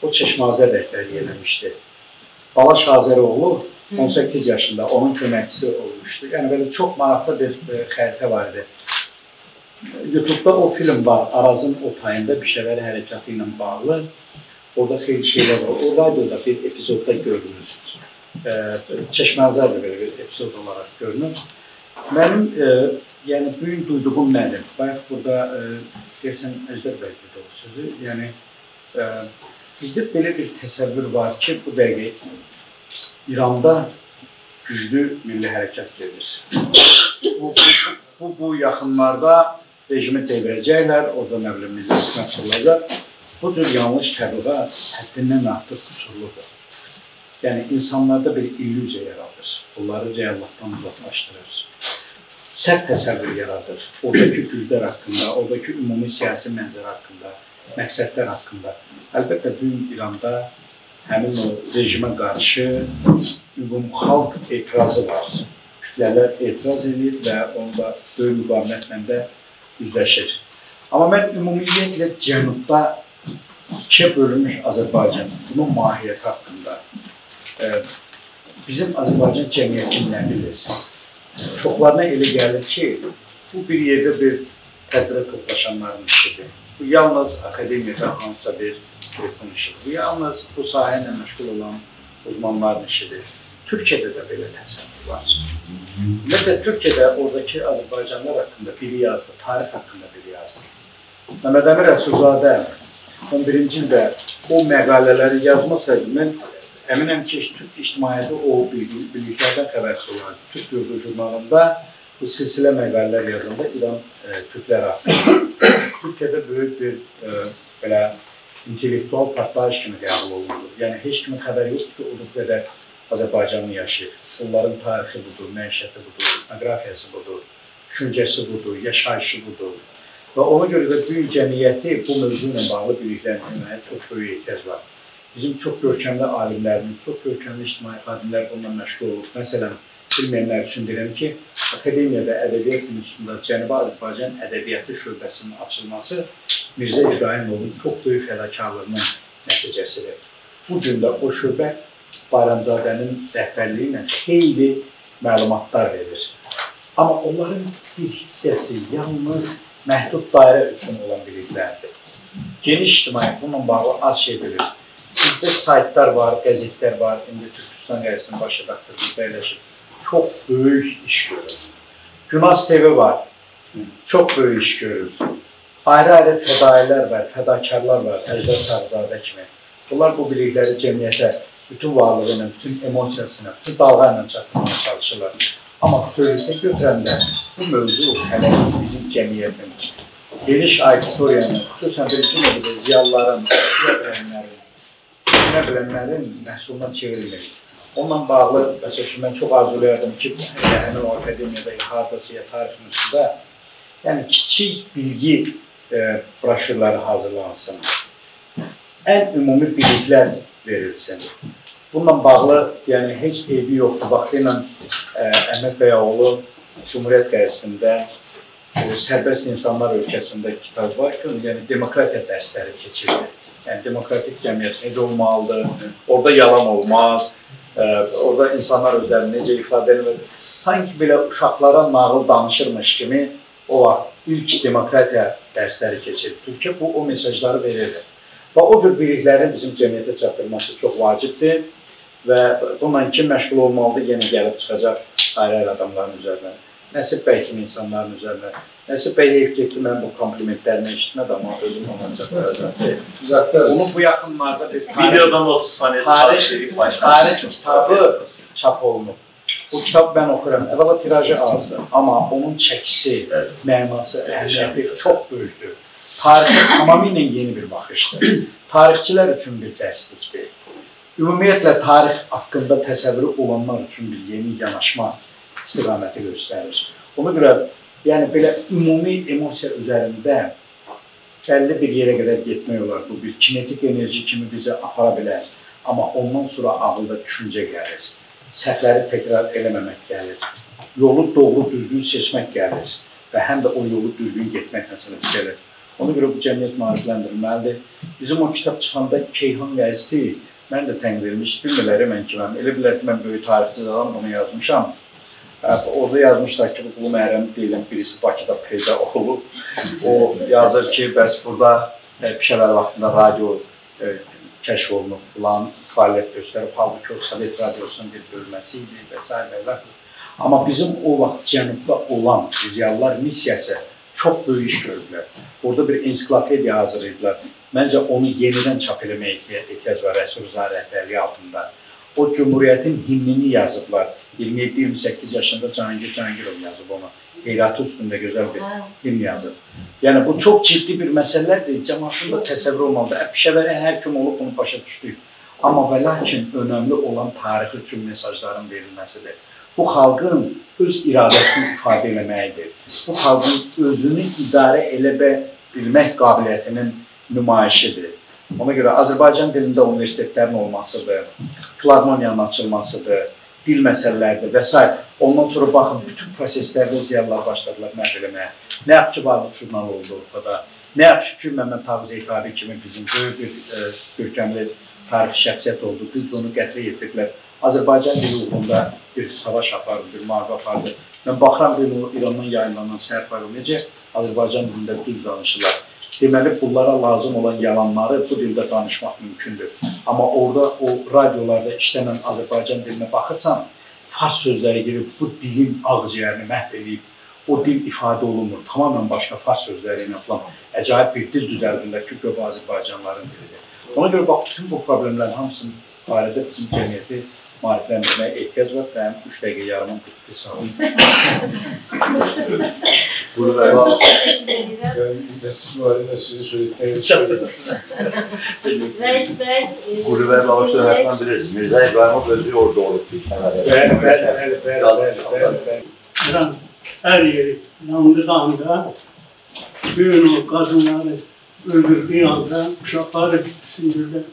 o Çeşmazər rəhbərlik eləmişdi. Balaş Azəroğlu on səkkiz yaşında onun köməkçisi olmuşdu. Yəni belə çox maraqlı bir xəritə var idi. YouTube'da o film var, Arazın o tayında Pişəvəri hərəkatı ilə bağlı. Orada xeyli şeylər var. O radyoda bir epizodda görünür. Çeşmazər də belə bir epizod olaraq görünür. Mənim e, yəni bu gün duyduğum nədir? Bayaq burada e, deyəsən Əjdər bəy dedi o sözü. Yəni e, bizdə belə bir təsəvvür var ki, bu dəqiqə İranda güclü milli hərəkat gedir. Bu, bu, bu yaxınlarda rejimi devirəcəklər, orada nə bilim milli hükümət olacaq. Bu cür yanlış təbliğat həddindən artıq qüsurludur. Yəni insanlarda bir illüziya yaradır, onları reallıqdan uzaqlaşdırır. Səhv təsəvvür yaradır, oradakı güclər haqqında, oradakı ümumi siyasi mənzərə haqqında, məqsədlər haqqında. Əlbəttə, bugün İranda həmin o rejimə qarşı ümumxalq etirazı var. Kütlələr etiraz edir və onda böyük müqavimətlə də üzləşir. Amma mən ümumiyyətlə Cənubda ikiyə bölünmüş Azərbaycan, bunun mahiyyəti haqqında bizim Azərbaycan cəmiyyətini nə bilirsin? Çoxlarına elə gəlir ki, bu bir yerdə bir tədbirə toplaşanların işidir. Bu yalnız akademiyada hansısa bir qrupun işidir. Bu yalnız bu sahə ilə məşğul olan uzmanların işidir. Türkiyədə də belə təsəvvür var. Ümumiyyətlə, Türkiyədə oradakı Azərbaycanlar haqqında biri yazdı, tarix haqqında biri yazdı. Məmməd Əmir Əsuzadə on birinci ildə o məqalələri yazmasaydı, mən əminəm ki, Türk ictimaiyyəti o birliklərdən xəbərsiz olardı. Türk Yurdu jurnalında bu silsilə məqalələr yazanda İran e, Türkləri haqqında. Türkiyədə böyük bir e, belə intellektual partlayış kimi qəbul olundu. Yəni, heç kimin xəbəri yoxdur ki, o bu qədər Azərbaycanlı yaşayır. Onların tarixi budur, məişəti budur, etnografiyası budur, düşüncəsi budur, yaşayışı budur. Və ona görə də büyük cəmiyyəti bu mövzu ilə bağlı birliklərə çox böyük ehtiyac var. Bizim çox görkəmli alimlərimiz, çox görkəmli ictimai xadimlər bununla məşğul olur. Məsələn, bilməyənlər üçün deyirəm ki, Akademiyada Ədəbiyyat İnstitutunda Cənubi Azərbaycan Ədəbiyyatı şöbəsinin açılması Mirzə İbrahimovun çox böyük fədakarlığının nəticəsidir. Bu gün də o şöbə Bayramzadənin rəhbərliyi ilə xeyli məlumatlar verir. Amma onların bir hissəsi yalnız məhdud dairə üçün olan biliklərdir. Geniş ictimaiyyət bununla bağlı az şey bilir. Bizdə saytlar var, qəzetlər var, indi Türkistan qəzetinin baş redaktoru bəyləşib. Çox böyük iş görür. Günaz T V var, çox böyük iş görür. Ayrı-ayrı fədailər var, fədakarlar var, Əjdər Tağzadə kimi. Bunlar bu bilikləri cəmiyyətə bütün varlığı ilə, bütün emosiyasına, bütün dalğa ilə çatdırmaya çalışırlar. Amma bütövlükdə götürəndə bu mövzu hələ bizim cəmiyyətin, geniş auditoriyanın, xüsusən birinci növbədə ziyalıların, bilənlərin, bilə bilənlərin məhsuluna çevrilmir. Onunla bağlı, məsəl üçün, mən çox arzulayardım ki, həmin o akademiyada, hardası ya tarixin üstündə, yəni kiçik bilgi e, broşürləri hazırlansın. Ən ümumi biliklər verilsin. Bununla bağlı, yəni heç eybi yoxdur. Vaxtıyla e, Əhməd Bəyoğlu Cumhuriyyət qəzetində Sərbəst İnsanlar Ölkəsində kitab var ki, yəni demokratiya dərsləri keçirdi. Yəni demokratik cəmiyyət necə olmalıdır, orada yalan olmaz, e, orada insanlar özlərini necə ifadə edilir. Sanki belə uşaqlara nağıl danışırmış kimi o vaxt ilk demokratiya dərsləri keçirdi. Türkiyə bu o mesajları verirdi. Və o cür biliklərin bizim cəmiyyətə çatdırılması çox vacibdir və bununla kim məşğul olmalıdır, yenə gəlib çıxacaq ayrı-ayrı adamların üzərinə. Nəsib bəy kimi insanların üzərinə. Nəsib bəy heyf getdi, mən bu komplimentlərini eşitmədi, amma özüm ona çatdıracaq. Onun bu yaxınlarda bir Videodan otuz saniyə tarix, tarix kitabı çap olunub. Bu kitab mən oxuram. Əvvəla tirajı azdır, amma onun çəkisi, mənası, əhəmiyyəti çox böyükdür. Tarixə tamamilə yeni bir baxışdır. Tarixçilər üçün bir dərslikdir. Ümumiyyətlə, tarix haqqında təsəvvürü olanlar üçün bir yeni yanaşma istiqaməti göstərir. Ona görə, yəni belə ümumi emosiya üzərində bəlli bir yerə qədər getmək olar. Bu bir kinetik enerji kimi bizi apara bilər. Amma ondan sonra ağılda düşüncə gəlir. Səhvləri təkrar eləməmək gəlir. Yolu doğru, düzgün seçmək gəlir. Və həm də o yolu düzgün getmək məsələsi gəlir. Ona görə bu cəmiyyət maarifləndirilməlidir. Bizim o kitab çıxanda Keyhan Qəziti mən də tənqid edilmiş, bilmirlər mən ki, mən elə bilər ki, mən böyük tarixsiz adam bunu yazmışam. Orada yazmışlar ki, bu Qulu Məhrəm deyilən birisi Bakıda peyda olub. O yazır ki, bəs burada Pişəvər vaxtında radio kəşf olunub, filan fəaliyyət göstərib, halbuki o Sovet radiosunun bir bölməsi idi və s. Amma bizim o vaxt Cənubda olan ziyalılar missiyası çox böyük iş görüblər. Orada bir ensiklopediya hazırlayıblar. Məncə onu yenidən çap eləməyə ehtiyac var Rəsul Rza rəhbərliyi altında. O Cumhuriyyətin himnini yazıblar. iyirmi yeddi iyirmi səkkiz yaşında Cahangir Cahangirov yazıb onu. Heyrati üstündə gözəl bir himn yazıb. Yəni bu çox ciddi bir məsələdir. Cəmaatın da təsəvvür olmalıdır. Pişəvərə hər kim olub bunu başa düşdük. Amma və lakin önəmli olan tarixi üçün mesajların verilməsidir. Bu xalqın öz iradəsini ifadə eləməyidir. Bu xalqın özünü idarə elə bilmək qabiliyyətinin nümayişidir. Ona görə Azərbaycan dilində universitetlərin olmasıdır, filarmoniyanın açılmasıdır, dil məsələləridir və s. Ondan sonra baxın, bütün proseslərdə ziyalılar başladılar məhv eləməyə. Nə yapı ki, Varlıq jurnalı oldu ortada. Nə yapı ki, Məmməd Tağız Zeytabi kimi bizim böyük bir görkəmli tarixi şəxsiyyət oldu. Biz onu qətlə yetirdilər. Azərbaycan dili uğrunda bir savaş apardı, bir müharibə apardı. Mən baxıram bir İrandan yayınlanan səhər proqramı necə Azərbaycan dilində düz danışırlar. Deməli, bunlara lazım olan yalanları bu dildə danışmaq mümkündür. Amma orada o radiolarda işlənən Azərbaycan dilinə baxırsan, fars sözləri girib bu dilin ağciyərini məhv edib, o dil ifadə olunmur. Tamamən başqa fars sözləri ilə falan əcayib bir dil düzəldirlər ki, göbə Azərbaycanların dilidir. Ona görə bax, bütün bu problemlərin hamısının barədə bizim cəmiyyəti maarifləndirməyə ehtiyac var. Mənim üç dəqiqə yarımın bitdi, sağ olun. Burada Nəsib müəllimə sizin söyledikləriniz Reis bəy, Qulu və Bağışlar həqiqdən bilirsiniz. Mirzə İbrahimov özü orada olub. Bəli, bəli, bəli, bəli, bəli. İran her yeri yandığı anda bütün o kadınları öldürdüğü anda uşakları sündürde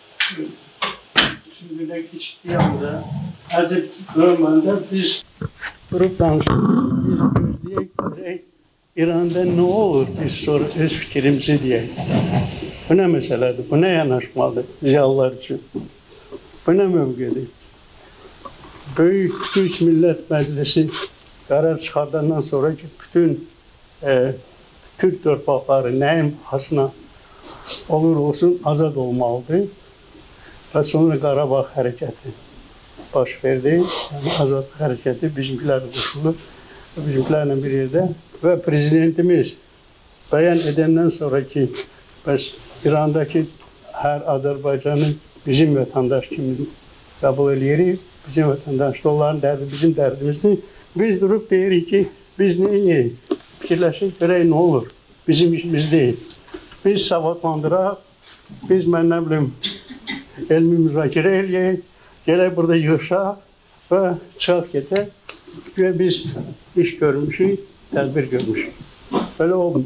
sündürde geçtiği anda Hazreti Görmen'de biz durup danışıyoruz. Biz gözleyek görek İran'da ne olur biz sonra öz fikrimizi diye. Bu ne meseledir? Bu ne yanaşmalı ziyalılar için? Bu ne mövqedir? Büyük Türk Millet Meclisi karar çıkardıktan sonra ki bütün e, Türk torpaqları neyin bahasına olur olsun azad olmalıdır. Ve sonra Qarabağ hareketi baş verdi. Yani azadlık hareketi bizimkiler koşuldu. Bizimkilerle bir yerde ve prezidentimiz beyan edenden sonraki biz İran'daki her Azerbaycan'ın bizim vatandaş kimi kabul ediyoruz. Bizim vatandaş onların derdi bizim derdimizdir. Biz durup deyirik ki biz neyi fikirləşik görək ne olur. Bizim işimiz değil. Biz savadlandıraq, biz mən nə bilim elmi müzakirə eləyək, gələk burada yığışaq və çıxaq gedək və biz iş görmüşük, tədbir görmüşük. Böyle oldu.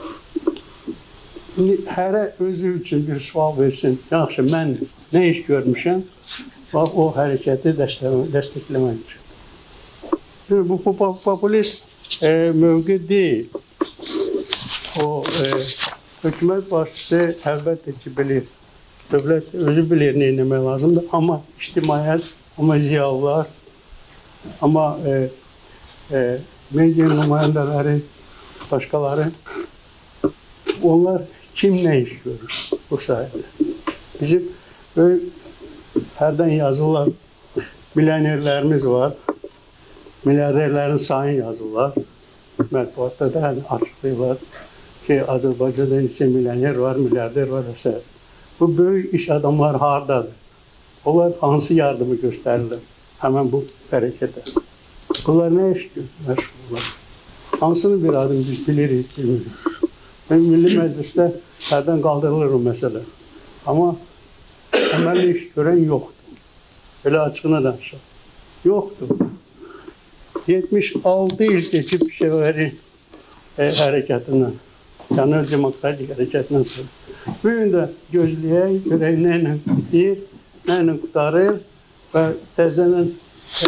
Hərə özü üçün bir sual versin. Yaxşı, mən nə iş görmüşəm? Bax, o hərəkəti dəstəkləmək üçün. Bu, bu populist e, mövqe değil. O e, hükümet başçısı elbette ki bilir. Devlet özü bilir ne etmək lazımdır. Ama ictimaiyyət, ama ziyalılar, ama e, e, medya nümayəndələri, başkaları, onlar kim ne iş görür bu sayede? Bizim böyle herden yazılar, milyonerlerimiz var. Milyarderlerin sayını yazırlar. Mətbuatda da yani açıklıyorlar ki Azerbaycan'da ise milyoner var, milyarder var vesaire. Bu büyük iş adamlar hardadır. Onlar hansı yardımı gösterirler hemen bu harekete. Bunlar ne iş meşgullar? Hansını bir adım biz biliriz, bilmiyoruz. Ben Milli Meclis'te herden kaldırılır o mesele. Ama temelli iş gören yoktu. Öyle açığına danışalım. Yoktu. yetmiş altı il geçip Pişəvəri e, hareketinden, yani demokratik hareketinden sonra. Bugün de gözleyək, görək neyle bitir, neyle kurtarır ve təzədən e,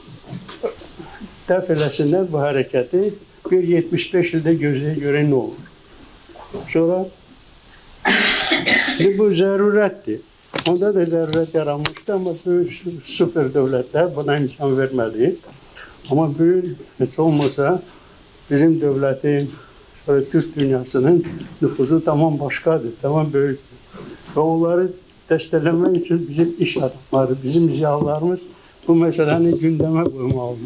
dəf eləsinlər bu hareketi. Bir yetmiş beş ilde gözleye göre ne olur? Sonra bu zərurətdir. Onda da zərurət yaranmışdı ama böyük süper devletler buna imkan vermedi. Ama bugün hiç olmasa bizim devletin, sonra Türk dünyasının nüfusu tamam başkadır, tamam büyük. Ve onları desteklemek için bizim iş adamları, bizim ziyalarımız bu meselenin gündeme koymalı.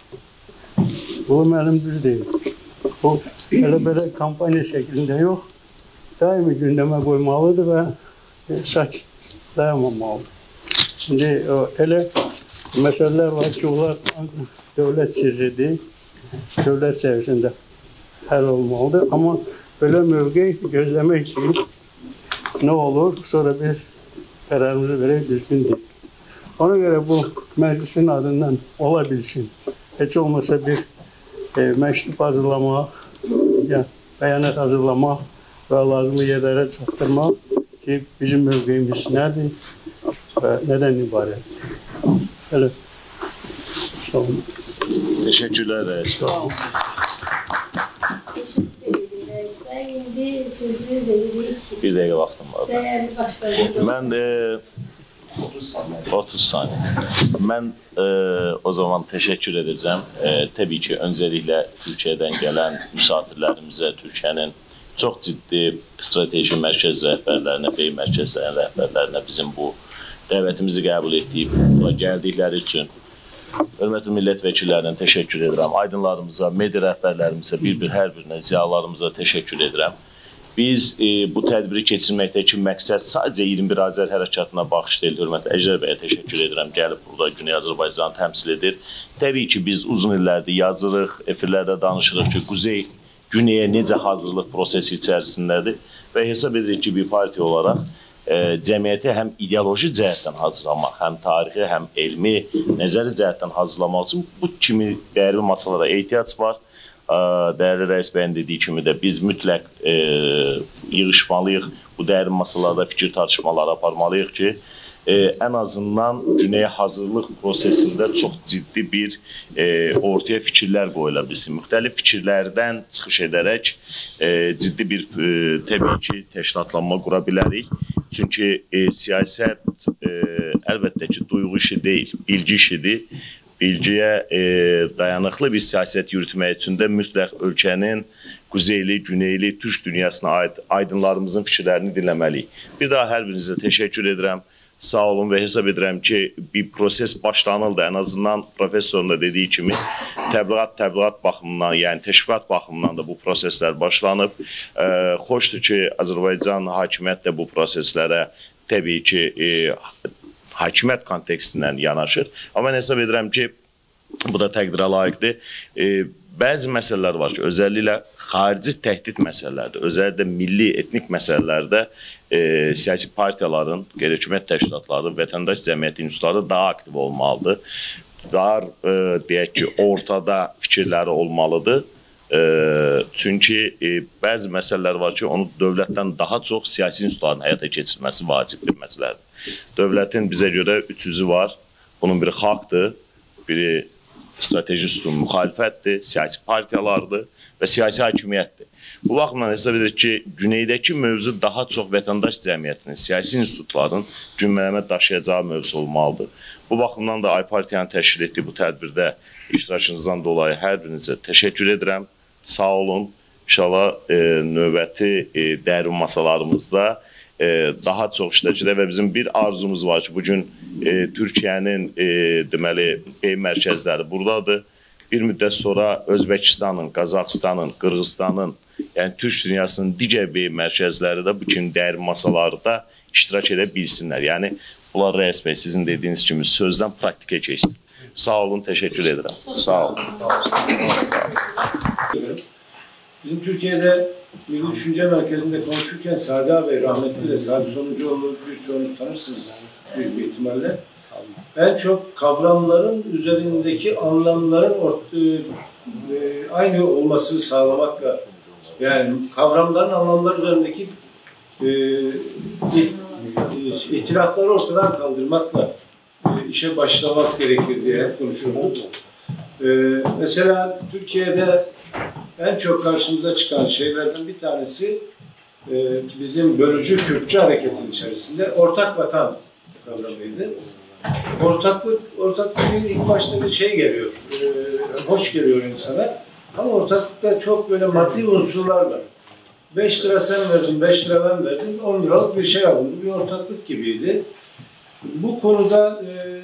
Bu benim düz değil. Bu böyle böyle kampanya şeklinde yok. Daimi gündeme koymalıdır ve saç dayanmamalı. Şimdi öyle meseleler var ki onlar devlet sirridir, devlet seviyesinde hal olmalıdır. Ama böyle mövqe gözlemek için ne olur sonra biz kararımızı verip düzgün değil. Ona göre bu meclisin adından olabilsin. Hiç olmasa bir e, mektup hazırlama, ya, beyanat hazırlama ve lazımı yerlere çaktırma ki bizim mövqeyimiz nedir ve neden ibaret. Öyle. Sağ olun. Teşekkürler reis. Sağ olun. Teşekkür ederim reis bey. İndi sözü veririk. Bir dakika vaxtım var. Değerli başkanım. Mən e, otuz saniye. Mən e, o zaman teşekkür edeceğim. E, tabii ki öncelikle Türkiye'den gelen misafirlerimize, Türkiye'nin çok ciddi strateji merkez rehberlerine, bey merkezlerinin rehberlerine bizim bu davetimizi kabul ettiği, geldikleri için hörmətli millət vəkillərinə təşəkkür edirəm. Aydınlarımıza, media rəhbərlərimizə, bir-bir hər birinə, ziyalarımıza təşəkkür edirəm. Biz e, bu tədbiri keçirməkdəki məqsəd sadəcə iyirmi bir Azər hərəkatına baxış deyil. Hörmətli Əcər bəyə təşəkkür edirəm. Gəlib burada Güney Azərbaycanı təmsil edir. Təbii ki, biz uzun illərdir yazırıq, efirlərdə danışırıq ki, Quzey Güney'e necə hazırlıq prosesi içərisindədir və hesab edirik ki, bir partiya olaraq E, cəmiyyəti həm ideoloji cəhətdən hazırlamaq, həm tarixi, həm elmi, nəzəri cəhətdən hazırlamaq üçün bu kimi dəyərli masalara ehtiyac var. E, dəyərli rəis bəyin dediyi kimi də biz mütləq e, yığışmalıyıq, bu dəyərli masalarda fikir tartışmaları aparmalıyıq ki, e, ən azından Güney'e hazırlıq prosesində çox ciddi bir e, ortaya fikirlər qoyula bilsin. Müxtəlif fikirlərdən çıxış edərək e, ciddi bir e, təbii ki, təşkilatlanma qura bilərik. Çünki e, siyasət e, əlbəttə ki, duyğu işi deyil, bilgi işidir. Bilgiyə e, dayanıqlı bir siyasət yürütmək üçün də mütləq ölkənin quzeyli, güneyli, türk dünyasına aid aydınlarımızın fikirlərini dinləməliyik. Bir daha hər birinizə təşəkkür edirəm. Sağ olun və hesab edirəm ki, bir proses başlanıldı. Ən azından professorun da dediyi kimi təbliğat, təbliğat baxımından, yəni təşviqat baxımından da bu proseslər başlanıb. E, xoşdur ki, Azərbaycan hakimiyyət də bu proseslərə təbii ki, e, hakimiyyət kontekstindən yanaşır. Amma mən hesab edirəm ki, bu da təqdirə layiqdir. E, bəzi məsələlər var ki, özəlliklə xarici təhdid məsələlərdə, özəlliklə milli, etnik məsələlərdə e, siyasi partiyaların, qeyri-hökumət təşkilatları, vətəndaş cəmiyyəti institutları daha aktiv olmalıdır. Daha, e, deyək ki, ortada fikirləri olmalıdır. E, çünki e, bəzi məsələlər var ki, onu dövlətdən daha çox siyasi institutların həyata keçirməsi vacib bir məsələdir. Dövlətin bizə görə üç yüzü var. Bunun biri xalqdır, biri strateji üstün müxalifətdir, siyasi partiyalardır və siyasi hakimiyyətdir. Bu baxımdan hesab edirik ki, güneydəki mövzu daha çox vətəndaş cəmiyyətinin, siyasi institutların gündəmə daşıyacağı mövzu olmalıdır. Bu baxımdan da Ay Partiyanın təşkil etdiyi bu tədbirdə iştirakınızdan dolayı hər birinizə təşəkkür edirəm. Sağ olun. İnşallah e, növbəti e, dəyərli masalarımızda e, daha çox iştirakçılar və bizim bir arzumuz var ki, bugün e, Türkiyənin e, deməli bey mərkəzləri buradadır. Bir müddət sonra Özbəkistanın, Qazaxıstanın, Qırğızstanın, yəni Türk dünyasının digər bey mərkəzləri də bu kimi dəyərli masalarda iştirak edə bilsinlər. Yəni bunlar rəis bəy sizin dediyiniz kimi sözdən praktikə keçsin. Sağ olun, təşəkkür edirəm. Sağ olun. Sağ olun. Bizim Türkiye'de Milli Düşünce Merkezi'nde konuşurken Sadi abi, rahmetli de Sadi Sonucuoğlu birçoğunuz tanırsınız büyük bir ihtimalle. En çok kavramların üzerindeki anlamların orta, e, aynı olmasını sağlamakla, yani kavramların anlamlar üzerindeki e, ihtilafları ortadan kaldırmakla e, işe başlamak gerekir diye hep konuşuyorduk. E, mesela Türkiye'de en çok karşımıza çıkan şeylerden bir tanesi e, bizim bölücü Kürtçü hareketin içerisinde ortak vatan kavramıydı. Ortaklık, ortaklık ilk başta bir şey geliyor, e, hoş geliyor insana. Ama ortaklıkta çok böyle maddi unsurlar var. beş lira sen verdin, beş lira ben verdim, on liralık bir şey alındı. Bir ortaklık gibiydi. Bu konuda e,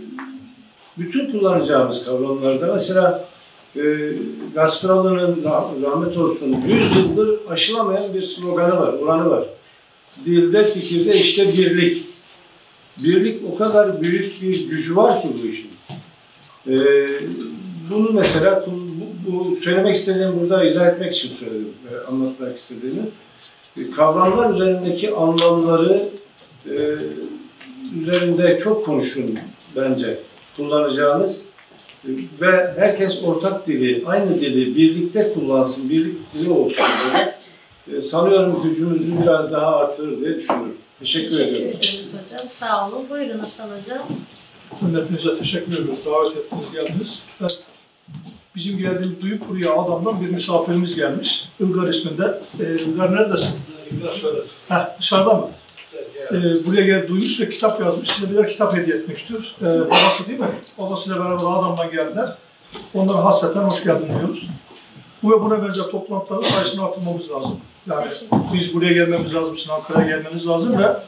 bütün kullanacağımız kavramlarda mesela e, Gasparalı'nın rahmet olsun yüz yıldır aşılamayan bir sloganı var, oranı var. Dilde, fikirde işte birlik. Birlik o kadar büyük bir gücü var ki bu işin. E, bunu mesela bu, bu söylemek istediğim burada izah etmek için söyledim, e, anlatmak istediğimi. E, kavramlar üzerindeki anlamları e, üzerinde çok konuşun bence kullanacağınız e, ve herkes ortak dili, aynı dili birlikte kullansın, birlikte olsun diye. E, sanıyorum gücümüzü biraz daha artırır diye düşünüyorum. Teşekkür, teşekkür ediyorum. Teşekkür ederiz hocam. Sağ olun. Buyurun Hasan hocam. Ben hepinize teşekkür ediyorum. Davet ettiniz, geldiniz. Ben, bizim geldiğimiz duyup buraya adamdan bir misafirimiz gelmiş. Ilgar isminde. Ee, Ilgar neredesin? Ilgar söyle. Heh, dışarıda mı? Ee, buraya geldi, duymuş ve kitap yazmış. Size birer kitap hediye etmek istiyor. Ee, babası değil mi? Babasıyla beraber adamdan geldiler. Onlara hasreten hoş geldin diyoruz. Bu ve buna benzer toplantıların sayısını artırmamız lazım. Yani biz buraya gelmemiz lazım, sizin Ankara'ya gelmeniz lazım ve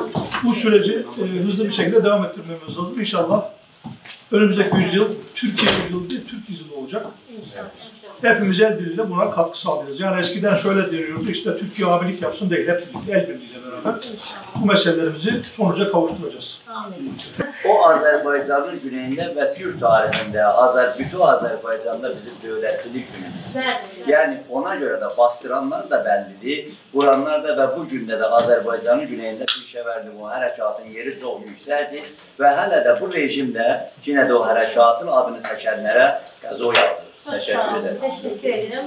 bu süreci e, hızlı bir şekilde devam ettirmemiz lazım. İnşallah önümüzdeki yüzyıl Türkiye yüzyılı değil, Türk yüzyılı olacak. İnşallah. Hepimiz el birliğiyle buna katkı sağlayacağız. Yani eskiden şöyle deniyordu, işte Türkiye abilik yapsın değil, hep birlikte, el birliğiyle beraber bu meselelerimizi sonuca kavuşturacağız. Amin. O Azerbaycan'ın güneyinde ve Türk tarihinde, Azer, bütün Azerbaycan'da bizim devletçilik günümüz. Yani ona göre de bastıranlar da bellidir, vuranlar da ve bugün de Azerbaycan'ın güneyinde Pişəvərli bu harekatın yeri çok yükseldi ve hala da bu rejimde yine de o harekatın adını çekenlere gazoy aldı. Teşekkür ederim. Teşekkür ederim.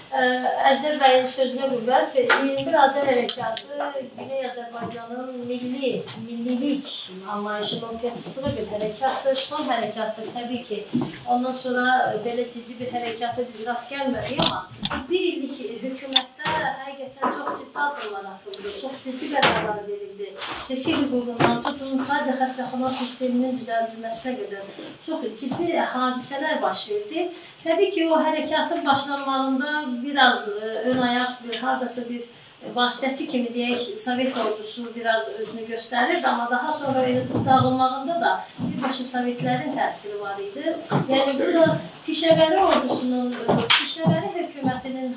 Əjdər bəyin sözünə qüvvət, iyirmi bir Azər hərəkatı Güney Azərbaycanın milli, millilik anlayışının ortaya çıxdığı bir hərəkatdır, son hərəkatdır təbii ki. Ondan sonra belə ciddi bir hərəkata biz rast gəlmədik, amma bir illik hökumətdə həqiqətən çox ciddi adımlar atıldı, çox ciddi qərarlar verildi. Seçki hüququndan tutun, sadəcə xəstəxana sisteminin düzəldilməsinə qədər çox ciddi hadisələr baş verdi. Təbii ki, o hərəkatın başlanmalarında biraz ön ayak, bir hardasa bir vasitəçi kimi deyək, Sovet ordusu biraz özünü göstərirdi, amma daha sonra dağılmağında da birbaşa Sovetlərin təsiri var idi. Yəni burada Pişəvəri ordusunun, Pişəvəri hökumətinin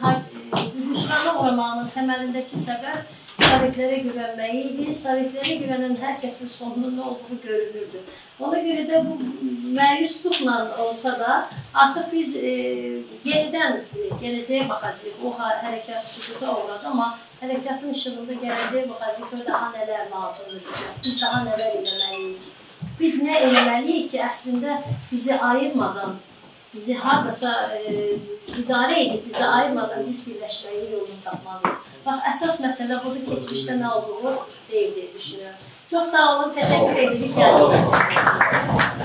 hüsrana uğramağının təməlindəki səbəb Sovetlərə güvənməyi idi. Sovetlərə güvənən hər kəsin sonunun nə olduğu görünürdü. Ona görə də bu məyusluqla olsa da artıq biz e, yenidən gələcəyə baxacağıq. O hərəkat süquta uğradı, amma hərəkatın işığında gələcəyə baxacağıq. Daha nələr lazımdır bizə? Biz daha nələr eləməliyik? Biz nə eləməliyik ki, əslində bizi ayırmadan, bizi haradasa e, idarə edib, bizi ayırmadan biz birləşməyi yolunu tapmalıyıq. Bax, əsas məsələ budur, keçmişdə nə olduğu deyil deyə düşünüyorum. Çox sağ olun, təşəkkür edirik.